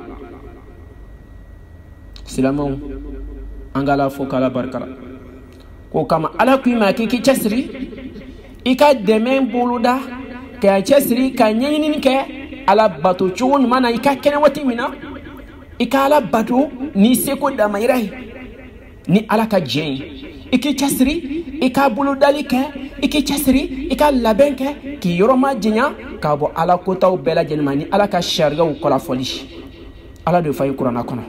سلامون أنغالا فوكالا بركرا وكما على كما كي تسري إكا دمين بولودا ka chesri ka nyini ke ala bato chuun mana ika kene wati mina ika ala bato ni seko da mairai ni ala ka jen iki chesri ika bulu dalike iki chesri ika labenke ki yoroma jinya ka bo ala kota u bela jenmani ala ka sharia u kola foli ala do fay qur'ana kono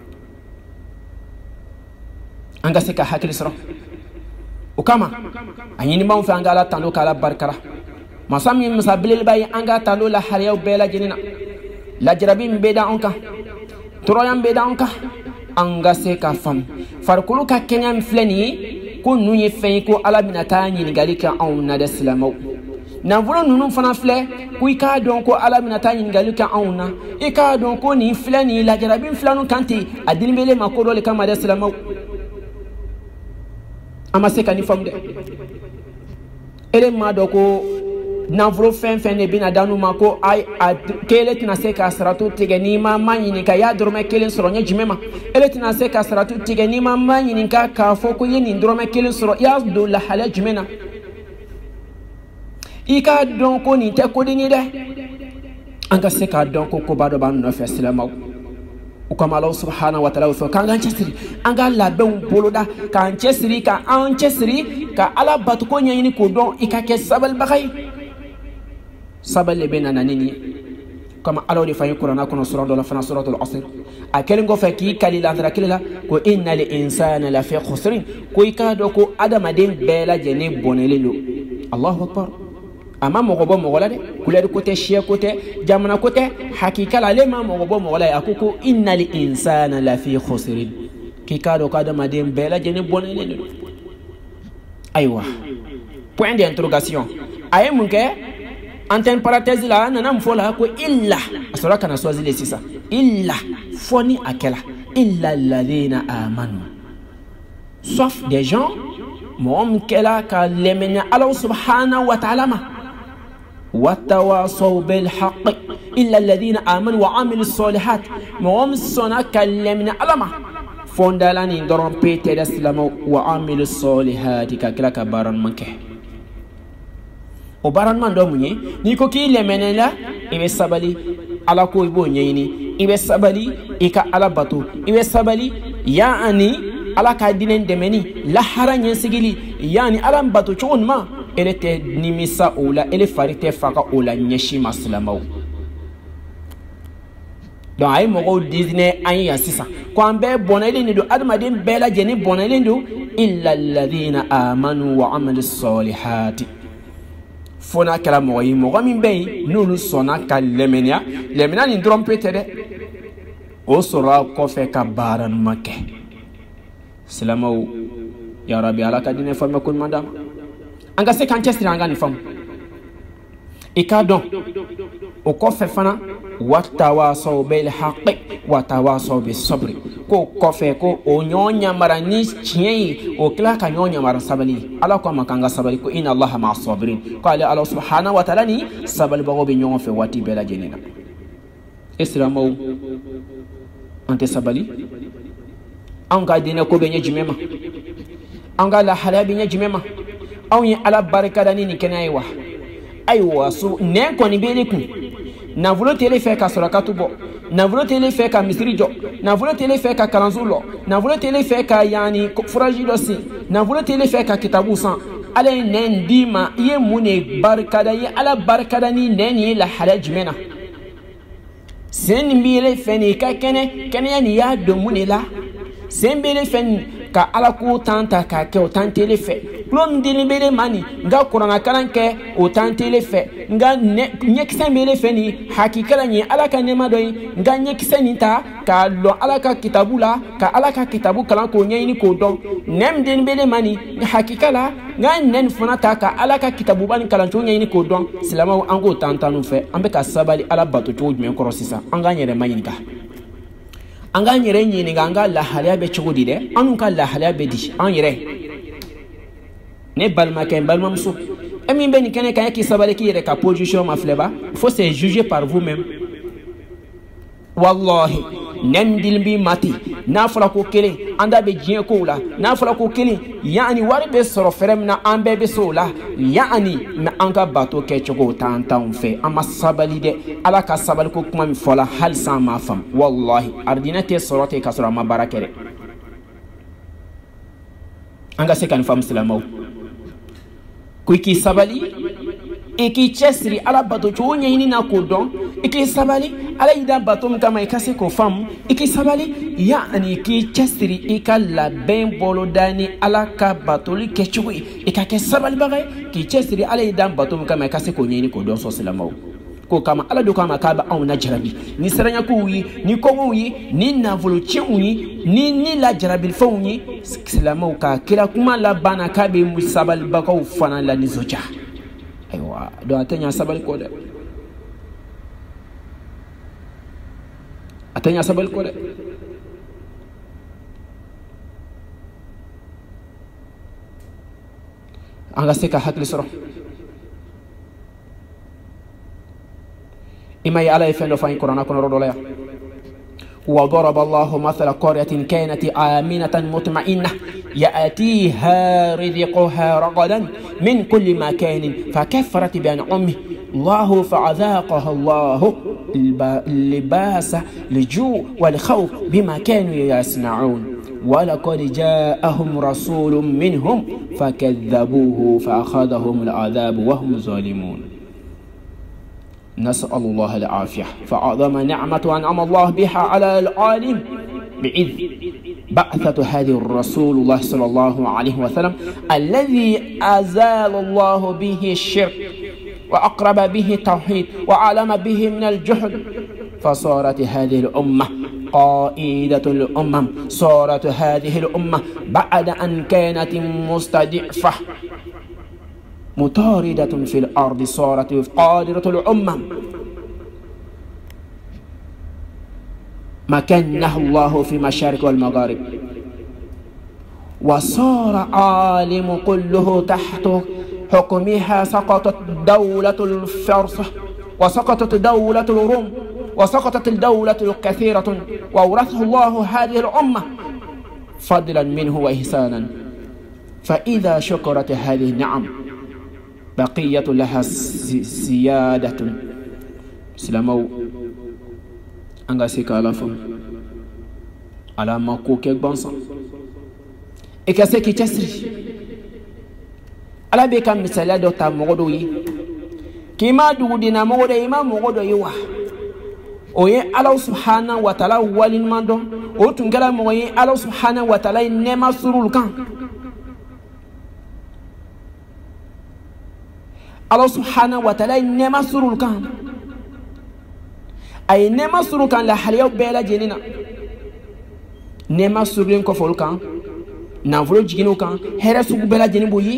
anga seka hakili soro ukama anyini ma fa anga ala tando kala barkara masami musabbil bay anga tando la hariya u bela jenina la jarabi mbeda onka toroyam beda onka anga seka fam farkulu ka kenyam fleni ko nunye fen ko ala binata nyini galika on na da silamaw na volo nunu fana fle ko ika don ko ala binata nyini galika on na ika don ko ni fleni la jarabin flanu kanti adin bele makoro le kama da silamaw ama seka ni famde ele ma do ko na volo fen ne bina danu mako ay kele tina seka saratu tigeni ma manyini ka ya dorme kelen soro nya jimema ele tina seka saratu tigeni ma manyini ka foko yeni dorme kelen soro ya do la hala jimena ika don ko ni te ko dini de anga seka don ko bado ban no fe silama o kama Allah subhanahu wa ta'ala so kan chesiri anga la don boloda kan chesiri ka an chesiri ka ala batu ko nyini ko don ika ke sabal bakay sabal bena nanini kama Allah di fayi Qur'ana kono sura do la fana suratul asr akelen go faki kalila ndrakila ko innal insana la fi khusrin ko ikado ko adama den bela jene bonelelo Allahu akbar ama mogobo mogola de kulere kote shia kote jamana kote hakika la lema mogobo mogola yakuko innal insana la fi khusrin kikado ko adama den bela jene bonelelo aywa point d'interrogation ay munke antenne parenthèse là nana mfola ko illa asura kana swazi le sisa illa foni akela illa alladhina amanu sauf des gens mom kela ka lemena Allah subhanahu wa ta'ala ma watawasaw bil haqq illa alladhina amanu wa amilus solihat mom sona kalemna alama fondala ni doron pete da islamu wa amilus solihat ka kala ka baran manke o baran man do munye ni ko ki lemenela ibe sabali ala ko ibo nyini ibe sabali ika ala batu ibe sabali yani ala ka dinen demeni la haranya sigili yani ala batu chon ma ele te nimisa ola ele farite faka ola nyeshi maslamaw do ay mo dizne ay yasisa ko ambe bonale ni do admadin bela jeni bonale ndo illa alladhina amanu wa amilus solihati fona kala moyi mo min be nulu sona ka lemenia ni trompete de o sora ko fe ka baran make salamaw ya rabbi ala ka dine fama kun madam anga se kan chesira anga ni fam ikadon o ko fe fana watawasaw bil haqqi watawasaw bis sabri ko fe ko o nyonya marani chiyei o kila ka nyonya mara sabali ala ko makanga sabali ko inna allaha ma sabirin ko ala Allah subhanahu wa ta'ala ni sabali bago be nyon fe wati bela jenina islamu ante sabali anga dina ko be nyejimema anga la halabi nyejimema awi ala baraka ni kenaiwa aywa so ne ko ni bele ku na vulo tele fe ka sorakatu bo na vulo tele fe ka misri jo na vulo tele fe ka karanzulo na vulo tele fe ka yani furajido si na vulo tele fe ka kitabu san ale nen dima ye mune barkada ye ala barkada ni neni la halaj mena sen mbile feni ka kene yani ya do mune la sen mbile fen ka ala ko tanta ka ke o tantele fe plom dilibele mani nga Qur'ana karanke o tantele fe nga nyekse mele fe ni hakikala ni ala ka nema doy nga nyekse ni ta ka lo ala ka kitabula ka ala ka kitabu kalan ko nyini ko don nem dilibele mani hakikala nga nen funata ka ala ka kitabu ban kalan to nyini ko don silama ango tantanu fe ambe ka sabali ala batu to jme ko rosisa anga nyere manyinka anga nyere nyini nga la halia be chugudi de anu ka la halia be di an yere ne balma ken balma mso emi ben kene kan ki sabale ki yere ka position ma fleba faut se juger par vous même wallahi nem dilbi mati nafala ko kelen anda be jiɲɛ kow la nafala ko kelen yani wari be sɔrɔ fɛrɛ min na an bɛɛ be so la yani mɛ an ka bato kɛcogo t'an t'anw fɛ an ma sabali dɛ ala ka sabali ko kuma min fɔla halisa an m'a faamu wallahi aridinɛ tɛ sɔrɔ ten k'a sɔrɔ an ma baara kɛ dɛ an ka se ka nin faamu silamɛw ko i k'i sabali i k'i cɛsiri ala bato cogo ɲɛɲini na k'o dɔn i k'i sabali ala y'i da bato min kama i ka se k'o faamu i k'i sabali yani i k'i cɛsiri i ka labɛn boloda ni ala ka batoli kɛcogo ye i ka kɛ sabalibaga ye k'i cɛsiri ala y'i da bato min kama i ka se k'o ɲɛɲini k'o dɔn sɔn silamɛw ko kama ala do kama k'a bɛ anw lajarabi ni siranɲɛkow ye ni kɔngɔw ye ni nafolocɛnw ye ni lajarabilifɛnw ye silamɛw ka kira kuma laban na k'a bɛ sabalibagaw fana la nisɔndiya ayiwa donc a tɛ ɲa sabali kɔ dɛ a tɛ ɲa sabali kɔ dɛ an ka se ka hakili sɔrɔ إما يعلى يفعل فاين قرآن كن رضولا وضرب الله مثل قرية كانت آمنة مطمئنة يأتيها رزقها رغدا من كل مكان فكفرت بأنعمه الله فأذاقها الله لباس الجوع والخوف بما كانوا يصنعون ولقد جاءهم رسول منهم فكذبوه فأخذهم العذاب وهم ظالمون نسأل الله العافية فأعظم نعمة أنعم الله بها على العالم بإذ بعثة هذه الرسول الله صلى الله عليه وسلم الذي أزال الله به الشرك وأقرب به التوحيد وعلم به من الجهل فصارت هذه الأمة قائدة الأمم صارت هذه الأمة بعد أن كانت مستضعفة مطاردة في الأرض صارت قادرة الأمم مكنه الله في المشارق والمغارب وصار عالم كله تحت حكمها سقطت دولة الفرس وسقطت دولة الروم وسقطت الدولة الكثيرة وورثه الله هذه الأمة فضلا منه وإحسانا فإذا شكرت هذه النعم بقية لها سيادة سلامو أنغا سيكا لفهم على ما كوكيك بانسان إكا سيكي تسري على بيكا مثلا دوتا مغدوي كما دو دينا مغدوي ما مغدوي واه oye Allah subhanahu wa ta'ala walin mando o tungala moye Allah subhanahu wa ta'ala nema surul kan Allah subhanahu wa ta'ala nema surul kan ay nema surul kan la haliyaw bela jenina nema surul ko fol kan na volo jigino kan hera sugu bela jeni boyi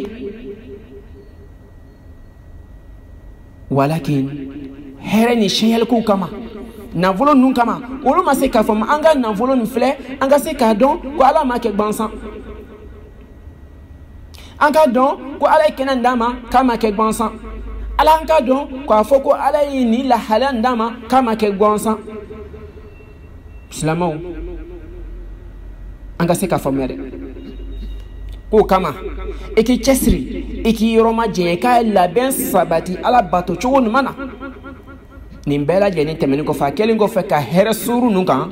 walakin hera ni shayal ko kama navolo nun kama olu ma se ka fama anga navolo ni flɛ anga se ka dɔn ko ala ma kɛ gbansan anga dɔn ko ala ye kɛnɛ d'a ma k'a ma kɛ gbansan ala an ka dɔn k'a fɔ ko ala ye ni lahalaya d'a ma k'a ma kɛ gbansan silamɛw an ka se ka faamuya dɛ ko kama i k'i cɛsiri i k'i yɔrɔ ma jɛɲɛ k'a labɛn sabati ala bato cogo ɲuman na nin bɛɛ lajɛlen tɛmɛnen kɔfɛ a kɛlen kɔfɛ ka hɛrɛ suuru ninnu kan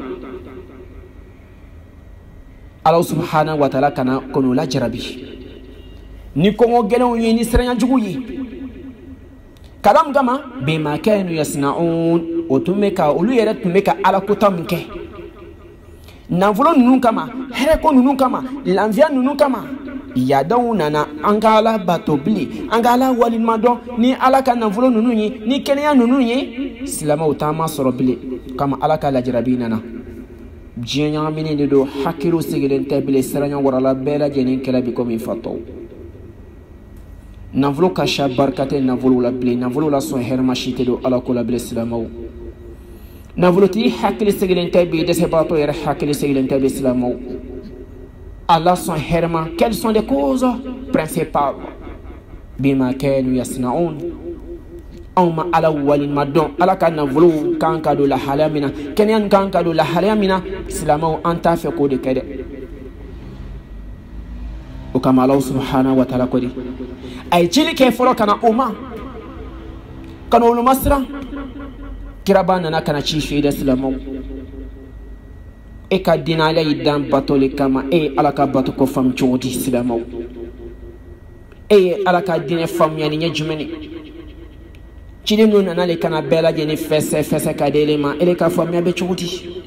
Allah subhanahu wa ta'ala kana kɔnɔ la jarabi ni kɔngɔ gɛlɛnw ye ni siranɲɛjugu ye kala min kama bima kanu yasna'un o tun bɛ ka olu yɛrɛ tun bɛ ka alakota min kɛ nafolo ninnu kama hɛrɛko ninnu kama lafiya ninnu kama yadaw nana an ka ala bato bilen an ka ala walimadɔn ni ala ka nafolo ninnu ye ni kɛnɛya ninnu ye silamɛw taama sɔrɔ bilen kama ala ka lajarabi nana diɲɛ ɲagaminen de don hakiliw sigilen tɛ bilen siranya warala bɛɛ lajɛlen kɛra bi komi fatɔw nafolo ka ca barika tɛ nafolo la bilen nafolo la sɔn hɛrɛma si tɛ don ala ko la bilen silamɛw nafolotigi hakili sigilen tɛ bi dɛsɛbagatɔ yɛrɛ hakili sigilen tɛ bi silamɛw Allah son herma, quelles sont les causes principales bima kanu yasnaun أوما على أول ما دون على كان نفلو كان كادو لا حلامنا كنيان كان كادو لا حلامنا سلامو أنت في كود كده وكما الله سبحانه وتعالى كودي أي شيء كيف فلو كان أوما كانوا لو مسرا كربانا نا كان شيء في سلامو إيه كدينا على يدان باتولي كما إيه على كباتو كفام جودي سلامو إيه على كدينا فام يعني نجمني chile no na le kana bela jeni fese kadele ma ele ka famia be chuti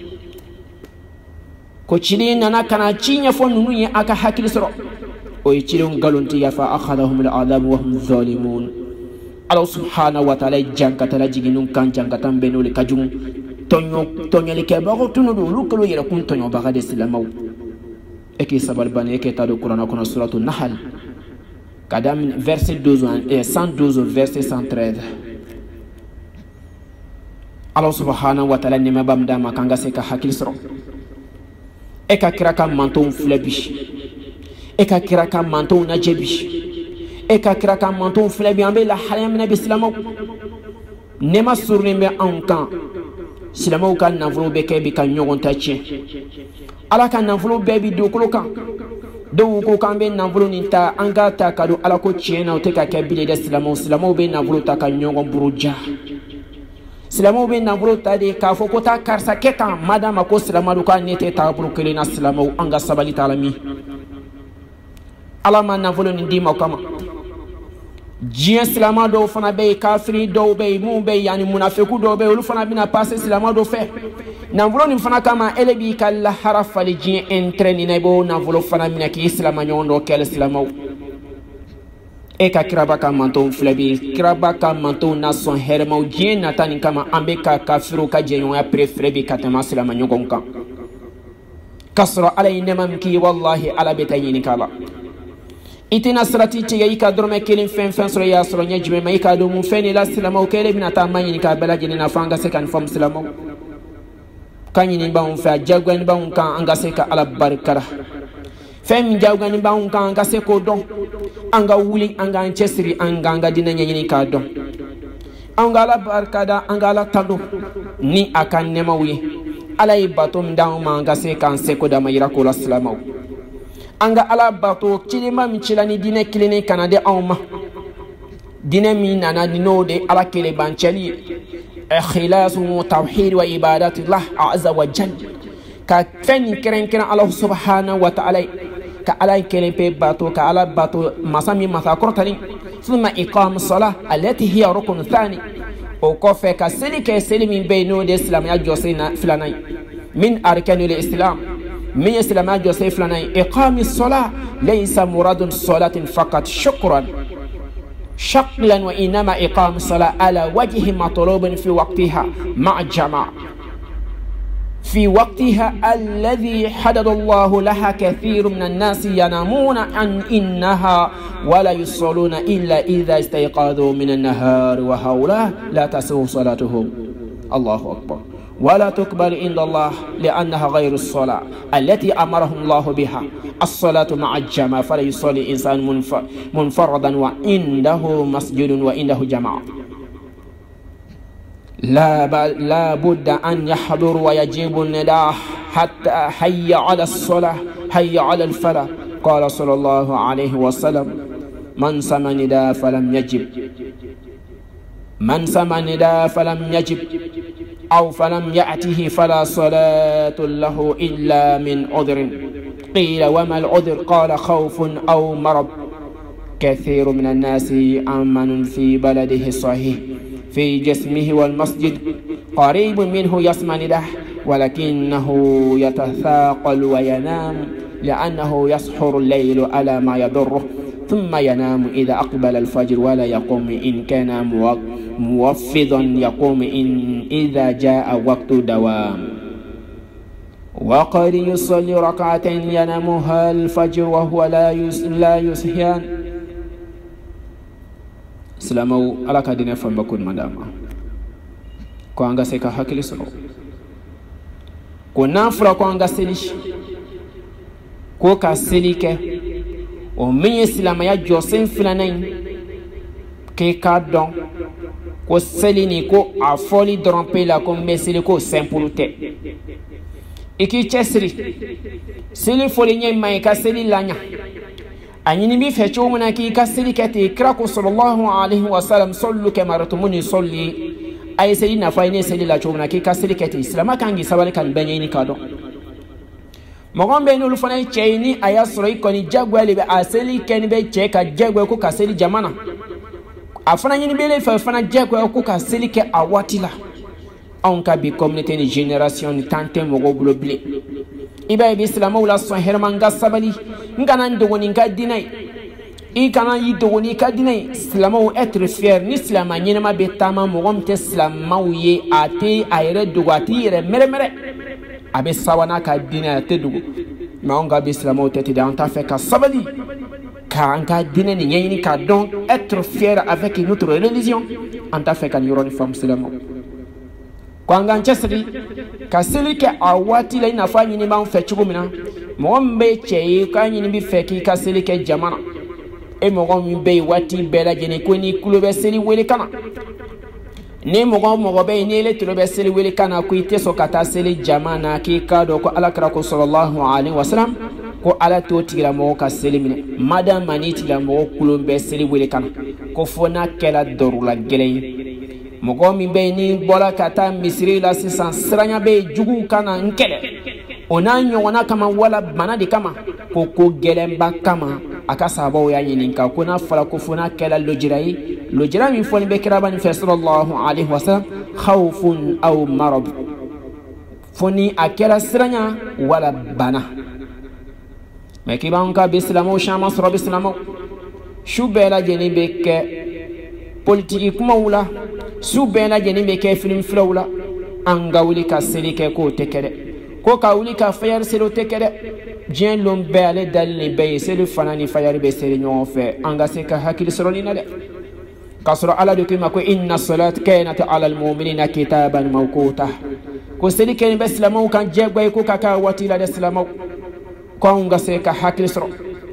ko chile na kana chinya fo nunu ye aka hakili soro o chile ngalonti ya fa akhadahum al'adab wa hum zalimun Allah subhanahu wa ta'ala jankata la jiginun kan jankata beno le kajum tonyo le ke ba ko tunu do lukalo yera kun tonyo ba ga de silamaw eki sabal bane eki ta do qur'an ko suratul nahl kadam verset 12 et 112 verset 113 Allah subhanahu wa ta'ala nema bamda makanga seka hakil soro eka kiraka manton flebi eka kiraka manton najebi eka kiraka manton flebi ambe la halam nabi islamo nema surne me ankan silamo kan navro beke bi kan nyogon tachi ala kan navro bebi do kolokan do ko kan be navro ninta anga ta kadu ala ko chiena o te ka kebile de silamo be navro ta kan nyogon buruja silamo be navro tadi ka foko ta karsa ketan madama ko silama du ka nete ta buru kelina silamo anga sabali talami alama navro ni dima kama jien silama do fana be kafiri do be mu be yani munafiku do be ulu fana bina passe silama do fe navro ni fana kama elebi kala harafa li jien entraîner ne bo navro fana mina ki silama nyondo kel silamo eka kiraba ka manton flebi kiraba ka manton na son herma jien natani kama ambe ka kafiru ka jenyo ya prefere bi katama silama nyogon kan kasra alay nemam ki wallahi ala betayini kala itina sirati tiga ika dorme kelin fen soro ya soro nyajme ma ika do mun feni la silama o kele bina ta manyini ka bela jeni na fanga se kan fam silama kanyini ba un fa jagwan ba un kan anga se ka ala barkara fem jawgani ba un kan anga se ko don anga wuli anga chesri anga dina nyini ka don anga la barkada anga la tado ni akan nemawi ala ibatum daw ma anga se kan se ko da mayira ko la silama anga ala bato chilima michilani dine kilini kanade awma dine mi nana dinode ala kele banchali ikhlasu tawhid wa ibadatullah azza wa jalla ka feni keren Allah subhanahu wa ta'ala ka ala kele pe bato ka ala bato masami masakortani thumma iqam salah allati hiya rukun thani o ko fe ka selike selimi bayno de islam ya josina filanai min arkanil islam من يسلم جوسيف لنا إقام الصلاة ليس مراد الصلاة فقط شكرا شكلا وإنما إقام الصلاة على وجه مطلوب في وقتها مع الجماعة في وقتها الذي حدد الله لها كثير من الناس ينامون عن إنها ولا يصلون إلا إذا استيقظوا من النهار وهؤلاء لا تسوء صلاتهم الله أكبر ولا تقبل عند الله لأنها غير الصلاة التي أمرهم الله بها الصلاة مع الجماعة فلا يصلي إنسان منفردا وعنده مسجد وعنده جماعة لا بد أن يحضر ويجيب النداء حتى حي على الصلاة حي على الفلاح قال صلى الله عليه وسلم من سمع نداء فلم يجب من سمع نداء فلم يجب أو فلم يأته فلا صلاة له إلا من عذر قيل وما العذر قال خوف أو مرض كثير من الناس أمن في بلده الصحيح في جسمه والمسجد قريب منه يسمع نداه ولكنه يتثاقل وينام لأنه يسحر الليل على ما يضره ثم ينام إذا أقبل الفجر ولا يقوم إن كان موفضا يقوم إن إذا جاء وقت دوام وقد يصلي ركعتين ينامها الفجر وهو لا يسهيان سلامو على كدنا فمبكون مداما كوانغا سيكا حكي لسلو كنا فرا كوانغا سيليش كوكا سيليكي ومن يسلام يا جوسين فلانين كي كادون ko selini ko a foli dɔrɔn pe la ko n bɛ seli ko simple tɛ i k'i cɛsiri seli foli ɲɛ ma i ka seli laɲa a ɲini b'i fɛ cogo min na k'i ka seli kɛ ten kira ko sallallahu alaihi wasallam sallu kama ra'aytumuni usalli a ye seli nafa ye ne seli la cogo min na k'i ka seli kɛ ten silamɛ kan k'i sabali ka nin bɛɛ ɲɛɲini k'a dɔn mɔgɔ bɛ n'olu fana ye cɛ ye ni a y'a sɔrɔ i kɔni jagoya de bɛ a seli kɛ ni bɛ cɛ ka jagoya ko ka seli jama na a fana ɲini bɛ fɛ fana jagoya ko ka seli kɛ a waati la anw ka bi communauté ni génération ni temps tɛ mɔgɔw bolo bilen i b'a ye bi silamɛw la sɔn hɛrɛma n ka sabali n kana n dogoni n ka diinɛ ye i kana y'i dogoni i ka diinɛ ye silamɛw être fier ni silamɛ ɲɛnama bɛ taama mɔgɔ min tɛ silamɛw ye a tɛ a yɛrɛ dogo a t'i yɛrɛ mɛrɛmɛrɛ a bɛ sawa n'a ka diinɛ a tɛ dogo mais anw ka bi silamɛw tɛ ten dɛ an t'a fɛ ka sabali k'an ka diinɛ nin ɲɛɲini k'a dɔn être fier avec notre religion an t'a fɛ ka nin yɔrɔ ni faamu silamɛw ko an k'an cɛsiri ka seli kɛ a waati la i n'a fɔ a ɲini b'an fɛ cogo min na mɔgɔ min bɛ cɛ ye k'a ɲini bɛ fɛ k'i ka seli kɛ jama na e mɔgɔ min bɛ yen waati bɛɛ lajɛlen ko n'i tulo bɛ seli wele kana ni mɔgɔ mɔgɔ bɛ yen ni ele tulo bɛ seli wele kana ko i tɛ sɔn ka taa seli jama na k'i k'a dɔn ko alakira ko sallallahu alaihi wasallam ko ala t'o tigilamɔgɔ ka seli minɛ madama ni tigilamɔgɔ tulo bɛ seli wele kana ko fo n'a kɛra dɔrɔla gɛlɛn ye mɔgɔ min bɛ yen ni bɔra ka taa misiri la sisan siranya bɛ yen juguw kana n kɛlɛ o n'a ɲɔgɔnna kama wala bana de kama ko gɛlɛnba kama a ka sahabaw y'a ɲininka ko n'a fɔra ko fo n'a kɛra lojira ye lojira min fɔlen bɛ kiraba nin fɛ sallallahu alaihi wasallam khawfun aw marad fo ni a kɛra siranya wala bana mais k'i b'anw ka bi silamɛw caman sɔrɔ bi silamɛw su bɛɛ lajɛlen bɛ kɛ politiki kumaw la su bɛɛ lajɛlen bɛ kɛ film filaw la an ka wuli ka seli kɛ k'o tɛ kɛ dɛ ko ka wuli ka fayari seli o tɛ kɛ dɛ diɲɛ lon bɛɛ ale dalen bɛɛ ye seli fana ni fayari bɛ seli ɲɔgɔn fɛ an ka se ka hakili sɔrɔ nin na dɛ k'a sɔrɔ ala de ko i ma ko inna salat kanat ala almu'minina kitaban mawquta ko seli kɛlen bɛ silamɛw kan diyagoya ye ko ka kɛ a waati la dɛ silamɛw ko an ka se ka hakili sɔrɔ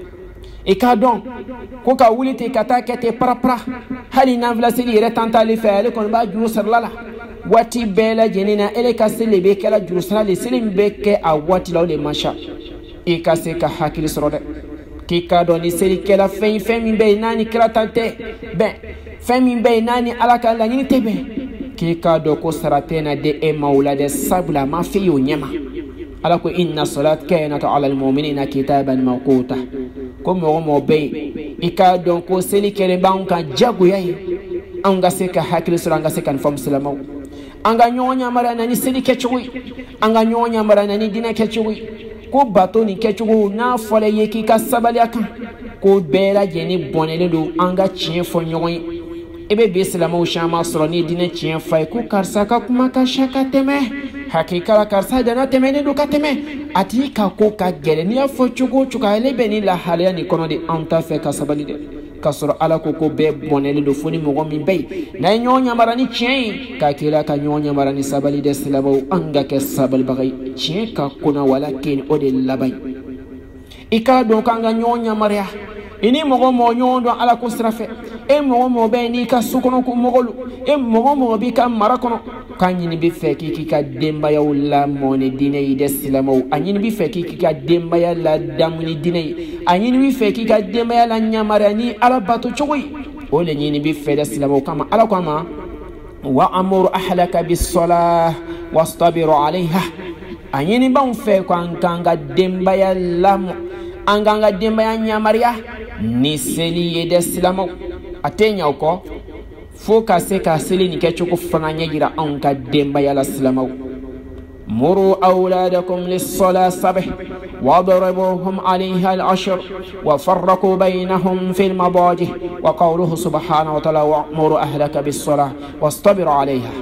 i k'a dɔn ko ka wuli ten ka taa kɛ ten parapara hali n'an filɛ seli yɛrɛ tan t'ale fɛ ale kɔni b'a juru sarala la waati bɛɛ lajɛlen na ele ka seli bɛ kɛla juru sara le seli min bɛ kɛ a waati la o de man ca i ka se ka hakili sɔrɔ dɛ k'i k'a dɔn ni seli kɛla fɛn min bɛ yen n'a ni kira tan tɛ bɛn fɛn min bɛ yen n'a ni ala ka laɲini tɛ bɛn k'i k'a dɔn ko sara tɛ na di e ma o la dɛ sabula a ma f'i ye o ɲɛma ala ko inna salat kanat ala almu'minina kitaban mawquta ko mɔgɔ mɔgɔ bɛ yen i k'a dɔn ko seli kɛlen b'anw kan jagoya ye an ka se ka hakili sɔrɔ an ka se ka nin faamu silamɛw an ka ɲɔgɔn yamaruya na ni seli kɛcogo ye an ka ɲɔgɔn yamaruya na ni diinɛ kɛcogo ye ko bato ni kɛcogo n'a fɔra i ye k'i ka sabali a kan ko bɛɛ lajɛlen bɔnɛlen don an ka tiɲɛ fɔ ɲɔgɔn ye i bɛ bi silamɛw caman sɔrɔ ni diinɛ tiɲɛ fa ye ko karisa ka kuma ka ca ka tɛmɛ hakika la karisa dana tɛmɛnen don ka tɛmɛ a tigi ka ko ka gɛlɛn n'i y'a fɔ cogo o cogo ale bɛ ni lahalaya nin kɔnɔ de anw t'a fɛ ka sabali dɛ k'a sɔrɔ ala ko bɛɛ bɔnɛlen don fo ni mɔgɔ min bɛ yen n'a ye ɲɔgɔn yamaruya ni tiɲɛ ye k'a kɛra ka ɲɔgɔn yamaruya ni sabali dɛ silamɛw an ka kɛ sabalibaga ye tiɲɛ ka kona wala kɛ o de laban ye i k'a dɔn k'an ka ɲɔgɔn yamaruya i ni mɔgɔ mɔgɔ ɲɔgɔn dɔn ala ko sira fɛ e mɔgɔ mɔgɔ bɛ yen n'i ka so kɔnɔ ko mɔgɔ lo e mɔgɔ mɔgɔ b'i ka mara kɔnɔ k'a ɲini bɛ fɛ k'i ka denbayaw lamɔ ni diinɛ ye dɛ silamɛw a ɲini bɛ fɛ k'i ka denbaya ladamu ni diinɛ ye a ɲini bɛ fɛ k'i ka denbaya la ɲamariya ni ala bato cogo ye o de ɲini bɛ fɛ dɛ silamɛw kama ala ko a ma wa amuru ahlaka bis-salah wastabiru alayha a ɲini b'anw fɛ ko an k'an ka denbaya lamɔ an k'an ka denbaya ɲamariya ni seli ye dɛ silamɛw a tɛ ɲɛ o kɔ fo ka se ka seli nin kɛcogo fana ɲɛ jira anw ka denbaya la silamɛw muru awladakum lis-salah sabh واضربوهم عليها العشر وفرقوا بينهم في المضاجع وقوله سبحانه وتعالى وأمر أهلك بالصلاة واصطبر عليها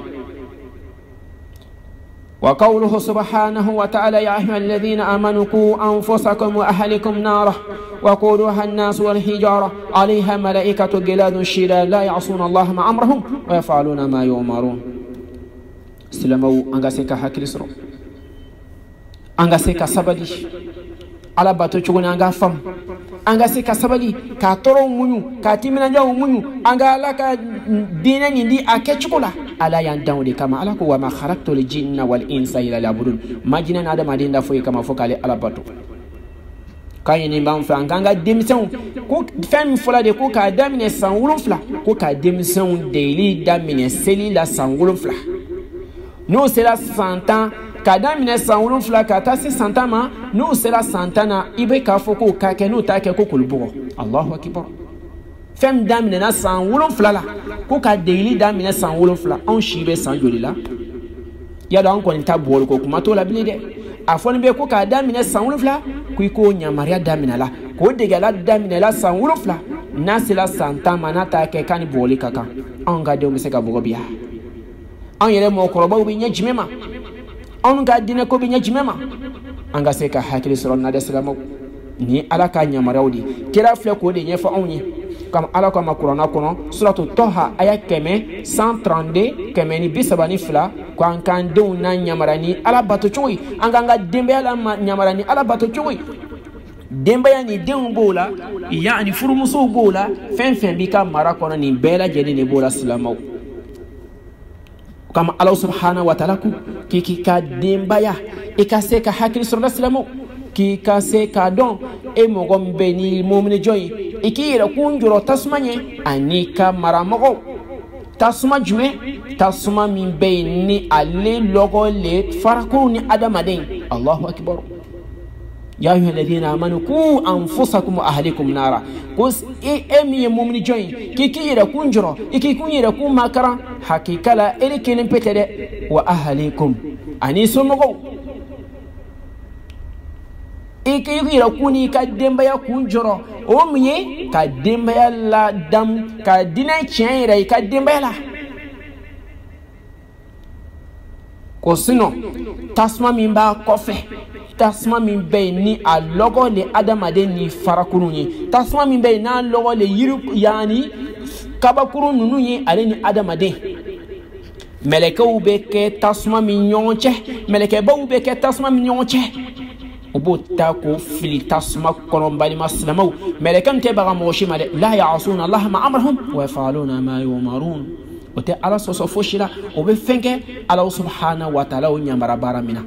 وقوله سبحانه وتعالى يا أيها الذين آمنوا قوا أنفسكم وأهلكم نارا وقودها الناس والحجارة عليها ملائكة غلاظ شداد لا يعصون الله ما أمرهم ويفعلون ما يؤمرون سلموا أنغاسيكا هكريسرو أنغاسيكا سبدي على باتو تشغل أنغا فم anga se ka sabali ka toro munyu ka timina jaw munyu anga ala ka dina ni di akechukula ala yan dawde kama ala ko wa ma khalaqtul jinna wal insa illa liya'budun majina na adama dinda foyi kama fokale ala batu kayini ban fa anga demisen ko fem fula de ko ka damine sanwulun fla ko ka demisen daily damine seli la sanwulun fla no sera 100 ans ka damine sanwulun fla ka ta 100 ans ma no sera 100 ans na ibe ka foko ka ke no ta ke ko kulbugo Allahu akbar fem damine na sanwulun fla la ko ka daily damine sanwulun fla on shibe sanjoli la ya da on ko nta bol ko kuma to la bilide afoni be ko ka damine sanwulun fla ko nyamaria damina la ko degala damina la sanwulun fla na sila 100 ans ma na ta ke kan boli kaka on ga de o se ka bogo biya an yere mo koroba bi nya jimema on ga dina ko bi nya jimema an ga se ka hakili soro na de salamo ni ala ka nyamarawdi kira fle ko de nya fa onyi kam ala ko ma qur'ana kono suratu toha aya keme 132 keme ni bisabani fla ko an kan de na nyamarani ala bato choy an ga dembe ala nyamarani ala bato choy dembe ya ni den bola yani furumuso bola fen bi ka mara kono ni bela jeni ni bola salamo kama Allah subhanahu wa ta'ala ku ki ka dembaya e ka se ka hakili soro islamu ki ka se ka don e mo gombe ni mu'min joyi e ki ra kunjuro tasmanye anika maramogo tasma jume tasma min bayni alle logo le farakuru ni adamaden Allahu akbar ya ayyuhal ladhina amanu ku anfusakum wa ahlikum nara kus emi mu'min joyi ki ra kunjuro ki kunyira ku makara hakikala ere kelen petede wa ahlikum ani somogo ikira kuni ka demba ya kunjoro o miye ka demba ya la dam ka dina chenra ka demba la ko sino tasma min ba kofe tasma min be ni a logo le adamade ni farakuru ni tasma min be na logo le yiru yani kabakuru nunu yi ale ni adamade melekaw be ke tasma min nyonche meleke baw be ke tasma min nyonche obo ta ko fili tasma kono bali maslamaw melekan te baga moshi male la ya'asuna Allah ma amrahum wa yafaluna ma yumarun ote ala so foshira obe fenke ala subhanahu wa ta'ala nyamara baramina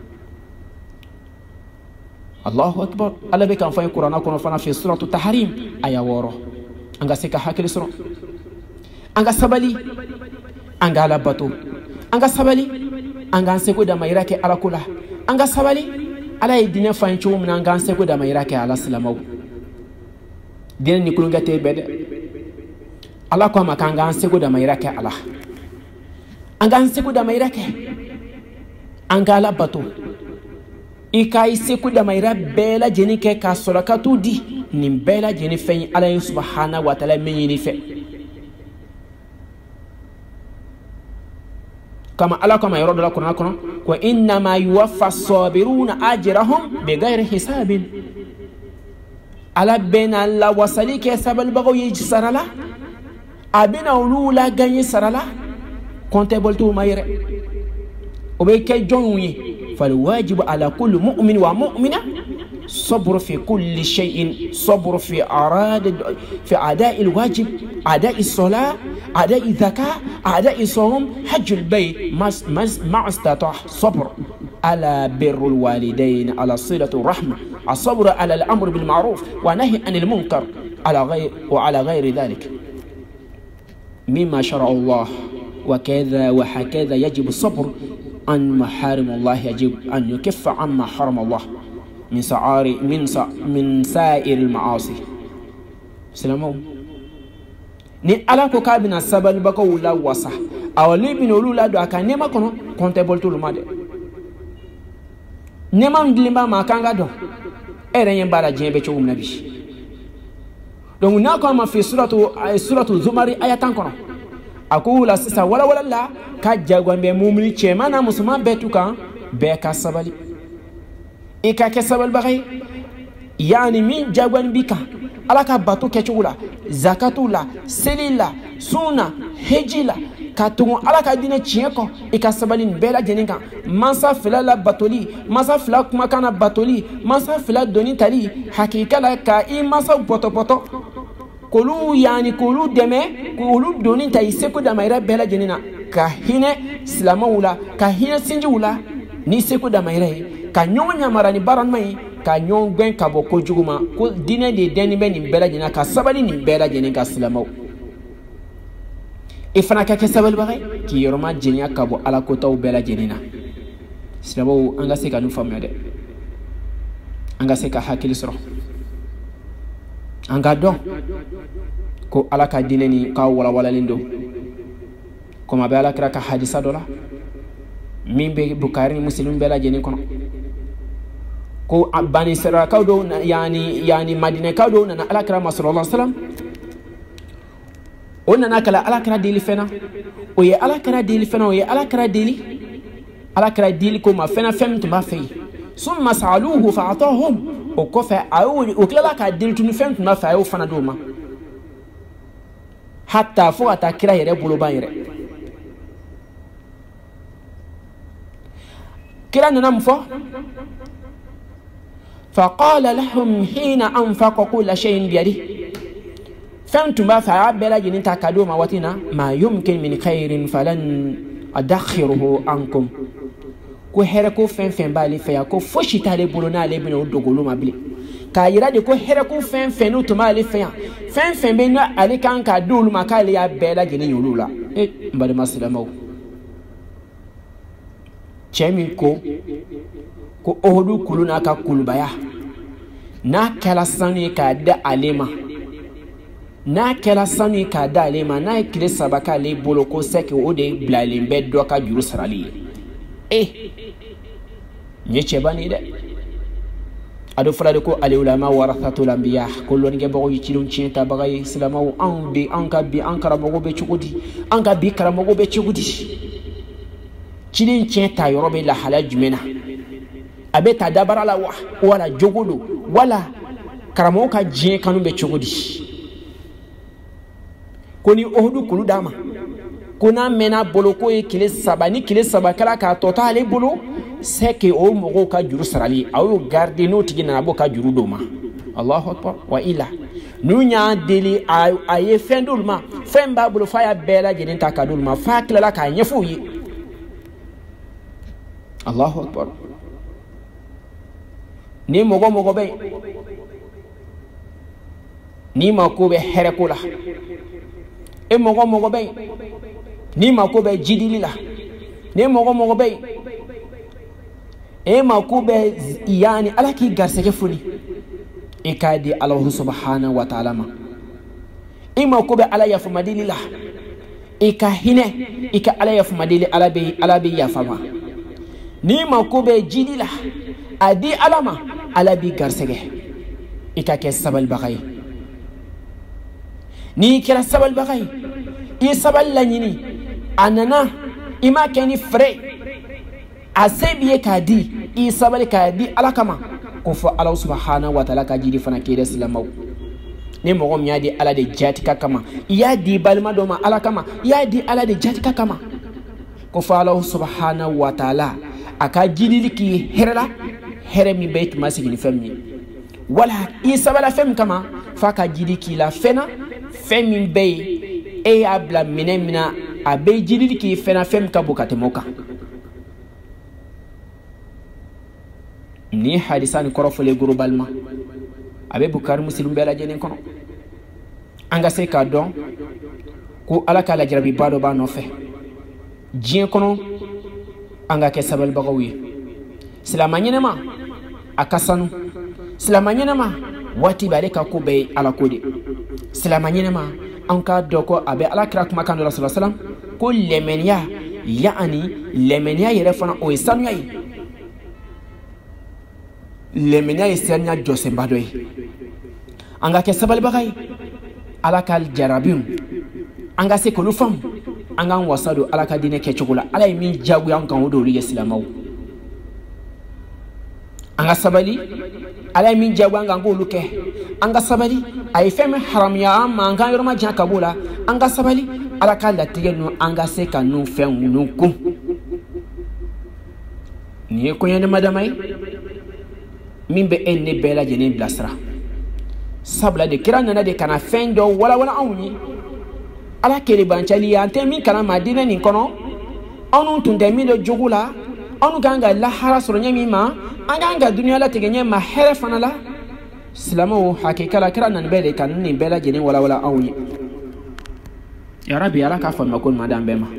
Allahu akbar ala be kan fa qur'ana kono fana fi suratu tahrim aya woro anga seka hakili soro anga sabali anga la bato anga sabali anga seko da mayra ke ala kula anga sabali ala idine fa nchu mun anga seko da mayra ke ala salamaw den ni kulunga te bede ala ko ma kanga seko da mayra ke ala anga seko da mayra ke anga la bato ikai seko da mayra bela jeni ke ka solakatu di ni bela jeni fe ala subhanahu wa ta'ala men ni fe kama ala kama yoro la Qur'an kono ko inna ma yuwaffa as-sabiruna ajrahum bighayri hisabin ala bena la wasalike sabal bago yi sarala abena ulula gagné sarala konte boltu mayre obe kay jonwi fal wajib ala kulli mu'min wa mu'mina صبر في كل شيء صبر في أداء الواجب أداء الصلاة أداء الزكاة أداء الصوم حج البيت مع استطاع صبر على بر الوالدين على صلة الرحمة الصبر على الأمر بالمعروف ونهي عن المنكر على غير ذلك مما شرع الله وكذا وهكذا يجب الصبر عن محارم الله يجب أن يكف عما حرم الله من سائر المعاصي سلامو ni ala ko kabina sabal bako wula wasa awali bin olula do aka nema kono comptable to lumade nema ndlimba makanga do ere yen bala jembe cho nabi donc na ko ma fi suratu zumari ayatan kono akula sisa wala la ka jagwambe mumri chema na musulman betuka be ka sabali ika ke sabal bagay yani min jagwan bika alaka bato kechula zakatula selila suna hejila ka tugu ala ka diinɛ tiɲɛ kɔ i ka sabali nin bɛɛ lajɛlen kan mansa fila la batoli mansa fila kumakan na batoli mansa fila doni tali hakika la ka i mansaw bɔtɔbɔtɔ k'olu k'olu dɛmɛ k'olu doni ta i seko damayira bɛɛ lajɛlen na ka hinɛ silamɛw la ka hinɛ sinjiw la ni seko damayira ye ka ɲɔgɔn yamara ni baara ɲuman ye ka ɲɔgɔn gɛn ka bɔ kojugu ma ko diinɛ de dɛnni bɛ nin bɛɛ lajɛlen ka sabali nin bɛɛ lajɛlen ka silamɛw i fana ka kɛ sabalibaga ye k'i yɔrɔma jɛnya ka bɔ ala kotaw bɛɛ lajɛlen na silamɛw an ka se ka nin faamuya dɛ an ka se ka hakili sɔrɔ an ka dɔn ko ala ka diinɛ nin k'a walawalalen don komi a bɛ alakira ka hadisa dɔ la min bɛ bukari ni muslim bɛɛ lajɛlen kɔnɔ ko bani israilakaw dɔw yani madinɛkaw dɔw nana alakira ma sallallahu alaihi wasallam o nana kala alakira deli fɛnɛ o ye alakira deli fɛnɛ o ye alakira deli ko ma fɛnɛ fɛn min tun b'a fɛ yen summa sa'aluhu fa'atahum o kɔfɛ o tilala k'a deli tun fɛn tun b'a fɛ a y'o fana d'o ma hatta fo ka taa kira yɛrɛ boloban yɛrɛ kira nana mun fɔ faqala lahum hina anfaqa kulla shay'in biyadihi fɛn tun b'a fɛ a y'a bɛɛ lajɛlen ta ka d'o ma waati na ma yumkin min khairin falan adakhiruhu ankum ko hɛrɛ ko fɛn fɛn b'ale fɛ yan ko fosi t'ale bolo n'ale bɛna o dogo olu ma bilen k'a yira de ko hɛrɛ ko fɛn fɛn n'o tun b'ale fɛ yan fɛn fɛn bɛ n'ale kan k'a di olu ma k'ale y'a bɛɛ lajɛlen ye olu la n balima silamɛw cɛ min ko Ohudu kulu n'a ka kulubaya n'a kɛla sanu ye k'a da ale ma n'a kɛla sanu ye k'a da ale ma n'a ye tile 3 k'ale bolo ko sɛki o de bilalen bɛ dɔ ka juru sarali ye n ye cɛba nin dɛ a dɔ fɔra de ko al-ulama warathatul anbiya ko lɔnnikɛbagaw ye cidenw tiɲɛ tabaga ye silamɛw an karamɔgɔw bɛ cogo di an ka bi karamɔgɔw bɛ cogo di ciden tiɲɛ ta yɔrɔ bɛ lahala jumɛn na a bɛ ta dabara la wa wala jogo do wala karamɔgɔ ka diɲɛ kanu bɛ cogo di ko ni Ohudu kulu d'a ma ko n'a mɛnna bolo ko ye tile 3 ni tile 3 kɛra k'a tɔ to ale bolo c'est que o mɔgɔw ka juru sarali a y'o garder n'o tigi nana bɔ ka juru d'o ma Allahu akbar wa ila n'u y'a deli a ye fɛn d'olu ma fɛn b'a bolo f'a y'a bɛɛ lajɛlen ta ka d'olu ma f'a tilala k'a ɲɛfɔ u ye Allahu akbar ni mɔgɔ bɛ yen ni mako bɛ hɛrɛ ko la e mɔgɔ bɛ yen ni mako bɛ jidili la ni mɔgɔ bɛ yen e mako bɛ yani ala k'i garisɛgɛ foni e k'a di Allahu subhanahu wa ta'ala ma e mako bɛ ala yafamadeli la e ka hinɛ e ka ala yafamadeli ala bɛ yafa ma ni mako bɛ jidi la a di ala ma ala b'i garisɛgɛ i ka kɛ sabalibaga ye n'i kɛra sabalibaga ye i ye sabali laɲini a nana i m'a kɛ ni fɛrɛ a se b'i ye k'a di i sabali k'a di ala kama ko fɔ ala subhanahu wa ta'ala ka jiri fana k'i yɛrɛ silamɛw ni mɔgɔ min y'a di ala de jatika kama i y'a di balima dɔ ma ala kama i y'a di ala de jatika kama ko fɔ ala subhanahu wa ta'ala a ka jidili k'i hɛrɛ la hɛrɛ min bɛ i tun ma sigi ni fɛn min ye wala i sabala fɛn min kama f'a ka jidi k'i la fɛn na fɛn min bɛ yen e y'a bila minɛ min na a bɛ jidili k'i fɛn na fɛn min ka bon ka tɛmɛ o kan ni hadisa ni kɔrɔfɔlen globalement a bɛ Bukari Muslim bɛɛ lajɛlen kɔnɔ an ka se k'a dɔn ko ala ka lajarabiba dɔ b'a nɔfɛ diɲɛ kɔnɔ an ka kɛ sabalibagaw ye silama ɲɛnɛma a ka sanu silama ɲɛnɛma waati b'ale ka ko bɛɛ ye ala ko de silama ɲɛnɛma an k'a dɔn ko a bɛ alakira kumakan dɔ la sallallahu alaihi wasallam ko lɛmɛniya yaani lɛmɛniya yɛrɛ fana o ye sanuya ye lɛmɛniya ye sanuya jɔsenba dɔ ye an ka kɛ sabalibaga ye ala ka jarabiw an ka se k'olu faamu an k'an wasa don ala ka diinɛ kɛcogo la ala ye min jagoya an kan o de olu ye silamɛw an ka sabali ala ye min jagoya an kan k'olu kɛ an ka sabali a ye fɛn min haramuya an ma an k'an yɔrɔ ma jan ka b'o la an ka sabali ala ka latigɛ nu an ka se ka nu fɛn nu kun ni ye koɲɛnɛma dama ye min bɛ e ne bɛɛ lajɛlen bilasira sabula de kira nana de kana fɛn dɔ walawala anw ye ala kelebancali an tɛ min kalama diinɛ nin kɔnɔ anw tun tɛ min dɔ jogo la anw kan ka lahara sɔrɔ ɲɛ min ma an kan ka duniya latigɛ ɲɛ ma hɛrɛ fana la silamɛw hakika la kira nana bɛɛ de ka nin bɛɛ lajɛlen walawala anw ye yarabi ala ka faamuya ko ɲuman d'an bɛɛ ma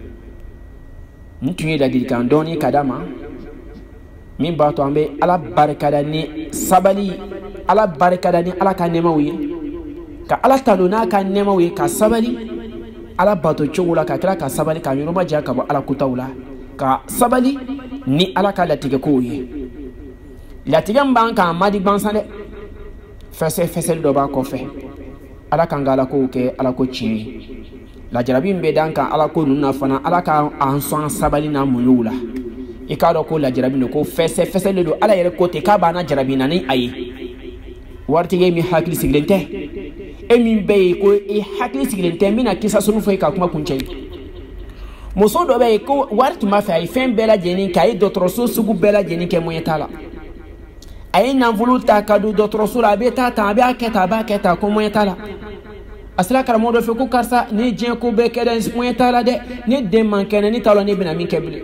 n tun ye ladilikan dɔɔni ka d'a ma min b'a to an bɛ ala barikada ni sabali ala barikada ni ala ka nɛɛmaw ye ka ala talo n'a ka nɛɛmaw ye ka sabali ala bato cogo la ka kira ka sabali ka yɔrɔma diya ka bɔ ala kutaw la ka sabali ni ala ka latigɛ kow ye latigɛ min b'an kan madi gbansan dɛ fɛsɛfɛsɛli dɔ b'a kɔfɛ ala kan ka ala kow kɛ ala ko tiɲɛ ye lajarabi min bɛ d'an kan ala ko ninnu na fana ala ka an sɔn sabali n'a muɲuw la i k'a dɔn ko lajarabi don ko fɛsɛfɛsɛli don ala yɛrɛ ko ten k'a b'an na jarabi na ni a ye waritigi min hakili sigilen tɛ e min bɛ yen ko i hakili sigilen tɛ n bɛna kisa sunu fɔ i ka kuma kuncɛ muso dɔ bɛ yen ko wari tun b'a fɛ a ye fɛn bɛɛ lajɛlen kɛ a ye dɔgɔtɔrɔso sugu bɛɛ lajɛlen kɛ moyen t'a la a ye nafolo ta ka don dɔgɔtɔrɔso la a bɛ taa tan a b'a kɛ tan a b'a kɛ tan ko moyen t'a la a sera karamɔgɔ dɔ fɛ ko karisa ne diɲɛ ko bɛɛ kɛ dɛ moyen t'a la dɛ ne den man kɛnɛ ne t'a dɔn ne bɛna min kɛ bilen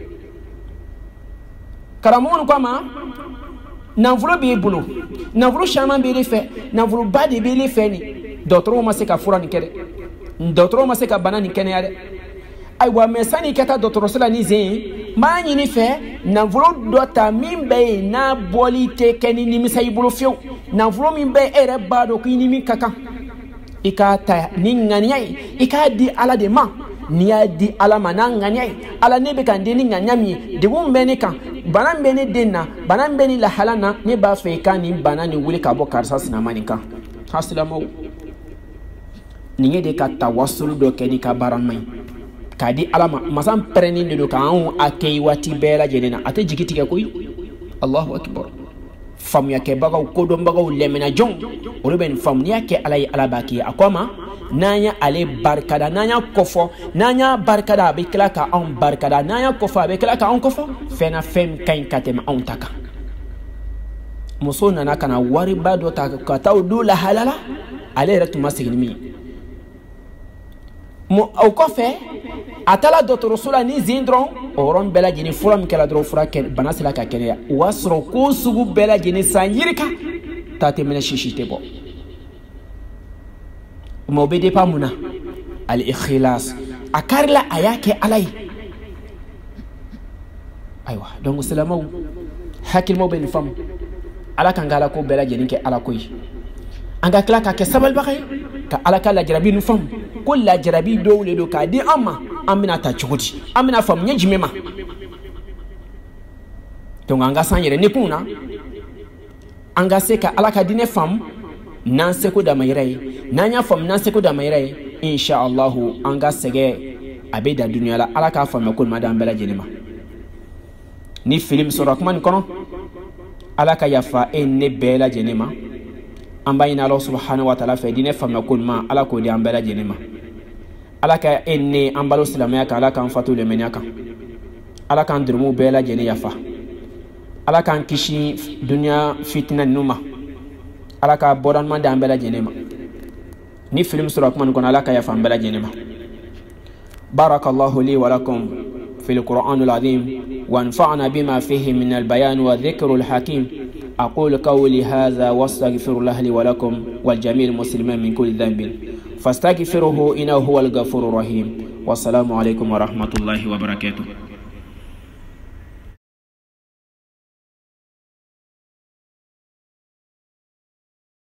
karamɔgɔ ko a ma nafolo b'e bolo nafolo caman b'e fɛ nafoloba de b'e fɛ nin dɔgɔtɔrɔw ma se ka fura nin kɛ dɛ dɔgɔtɔrɔw ma se ka bana nin kɛnɛya dɛ ayiwa mɛ sani i ka taa dɔgɔtɔrɔso la ni sen ye n b'a ɲini fɛ nafolo dɔ ta min bɛ yen n'a bɔli tɛ kɛ ni nimisa i bolo fiyewu nafolo min bɛ e yɛrɛ b'a dɔn k'i ni min ka kan i k'a ta ni ŋaniya ye i k'a di ala de ma n'i y'a di ala ma n'a ŋaniya ye ala ne bɛ ka n den ni ŋaniya min ye degun bɛ ne kan bana min bɛ ne den na bana min bɛ ni lahala na ne b'a fɛ i ka nin bana nin wuli ka bɔ karisa sinama nin kan ha silamɛw nin ye de ka tawasulu dɔ kɛ n'i ka baara man ɲi k'a di ala ma masa pɛrɛnnen de don k'anw a kɛ waati bɛɛ lajɛlen na a tɛ jigi tigɛ koyi allahu akibar faamuyakɛbagaw kodɔnbagaw lɛmɛnajɔnw olu bɛ nin faamu n'i y'a kɛ ala ye ala b'a k'i ye a ko a ma n'an y'a ale barikada n'an y'a kɔfɔ n'an y'a barikada a bɛ tila ka anw barikada n'an y'a kɔfɔ a bɛ tila ka anw kɔfɔ fɛn na fɛn min ka ɲi ka tɛmɛ anw ta kan muso nana ka na wariba dɔ ta ka taa o don lahala la ale yɛrɛ tun ma segin ni min ye o kɔfɛ a taara dɔgɔtɔrɔso la ni zen dɔrɔn o yɔrɔ bɛɛ lajɛlen fura min kɛra dɔrɔn fura bana sera ka kɛnɛya o b'a sɔrɔ ko sugu bɛɛ lajɛlen san yirika taa tɛ minɛ sisi tɛ bɔ mɛ o bɛ dépend mun na al-ikhlas a karila a y'a kɛ ala ye ayiwa donc silamɛw hakilimaw bɛ nin faamu ala kan ka ala ko bɛɛ lajɛlen kɛ ala ko ye an ka tila ka kɛ sabalibaga ye ka ala ka lajarabi nin faamu ko lajarabi dɔw de don k'a di an ma an bɛna ta cogo di an bɛna faamu ɲɛ jumɛn ma donc an ka san yɛrɛ ne kun na an ka se ka ala ka diinɛ faamu n'an seko damayira ye n'an y'a faamu n'an seko damayira ye inshallahu an ka sɛgɛ a bɛ da duniya la ala k'a faamuya ko ɲuman d'an bɛɛ lajɛlen ma ni fili min sɔrɔ kuma nin kɔnɔ ala ka yafa e ne bɛɛ lajɛlen ma an b'a ɲini ala subhanahu wa ta'ala fɛ diinɛ faamuya ko ɲuman ala k'o di an bɛɛ lajɛlen ma ala ka e ne an balo silamɛya kan ala k'an fatu lemɛniya kan ala k'an durumuw bɛɛ lajɛlen yafa ala k'an kisi duniya fitina ninnu ma ala ka bɔda ɲuman di an bɛɛ lajɛlen ma ni fili min sɔrɔ kuma nin kɔnɔ ala ka yafa an bɛɛ lajɛlen ma barakallahu li wa lakum في القرآن العظيم وانفعنا بما فيه من البيان والذكر الحكيم أقول قولي هذا واستغفر الله لي ولكم والجميع المسلمين من كل ذنب فاستغفروه إنه هو الغفور الرحيم والسلام عليكم ورحمة الله وبركاته.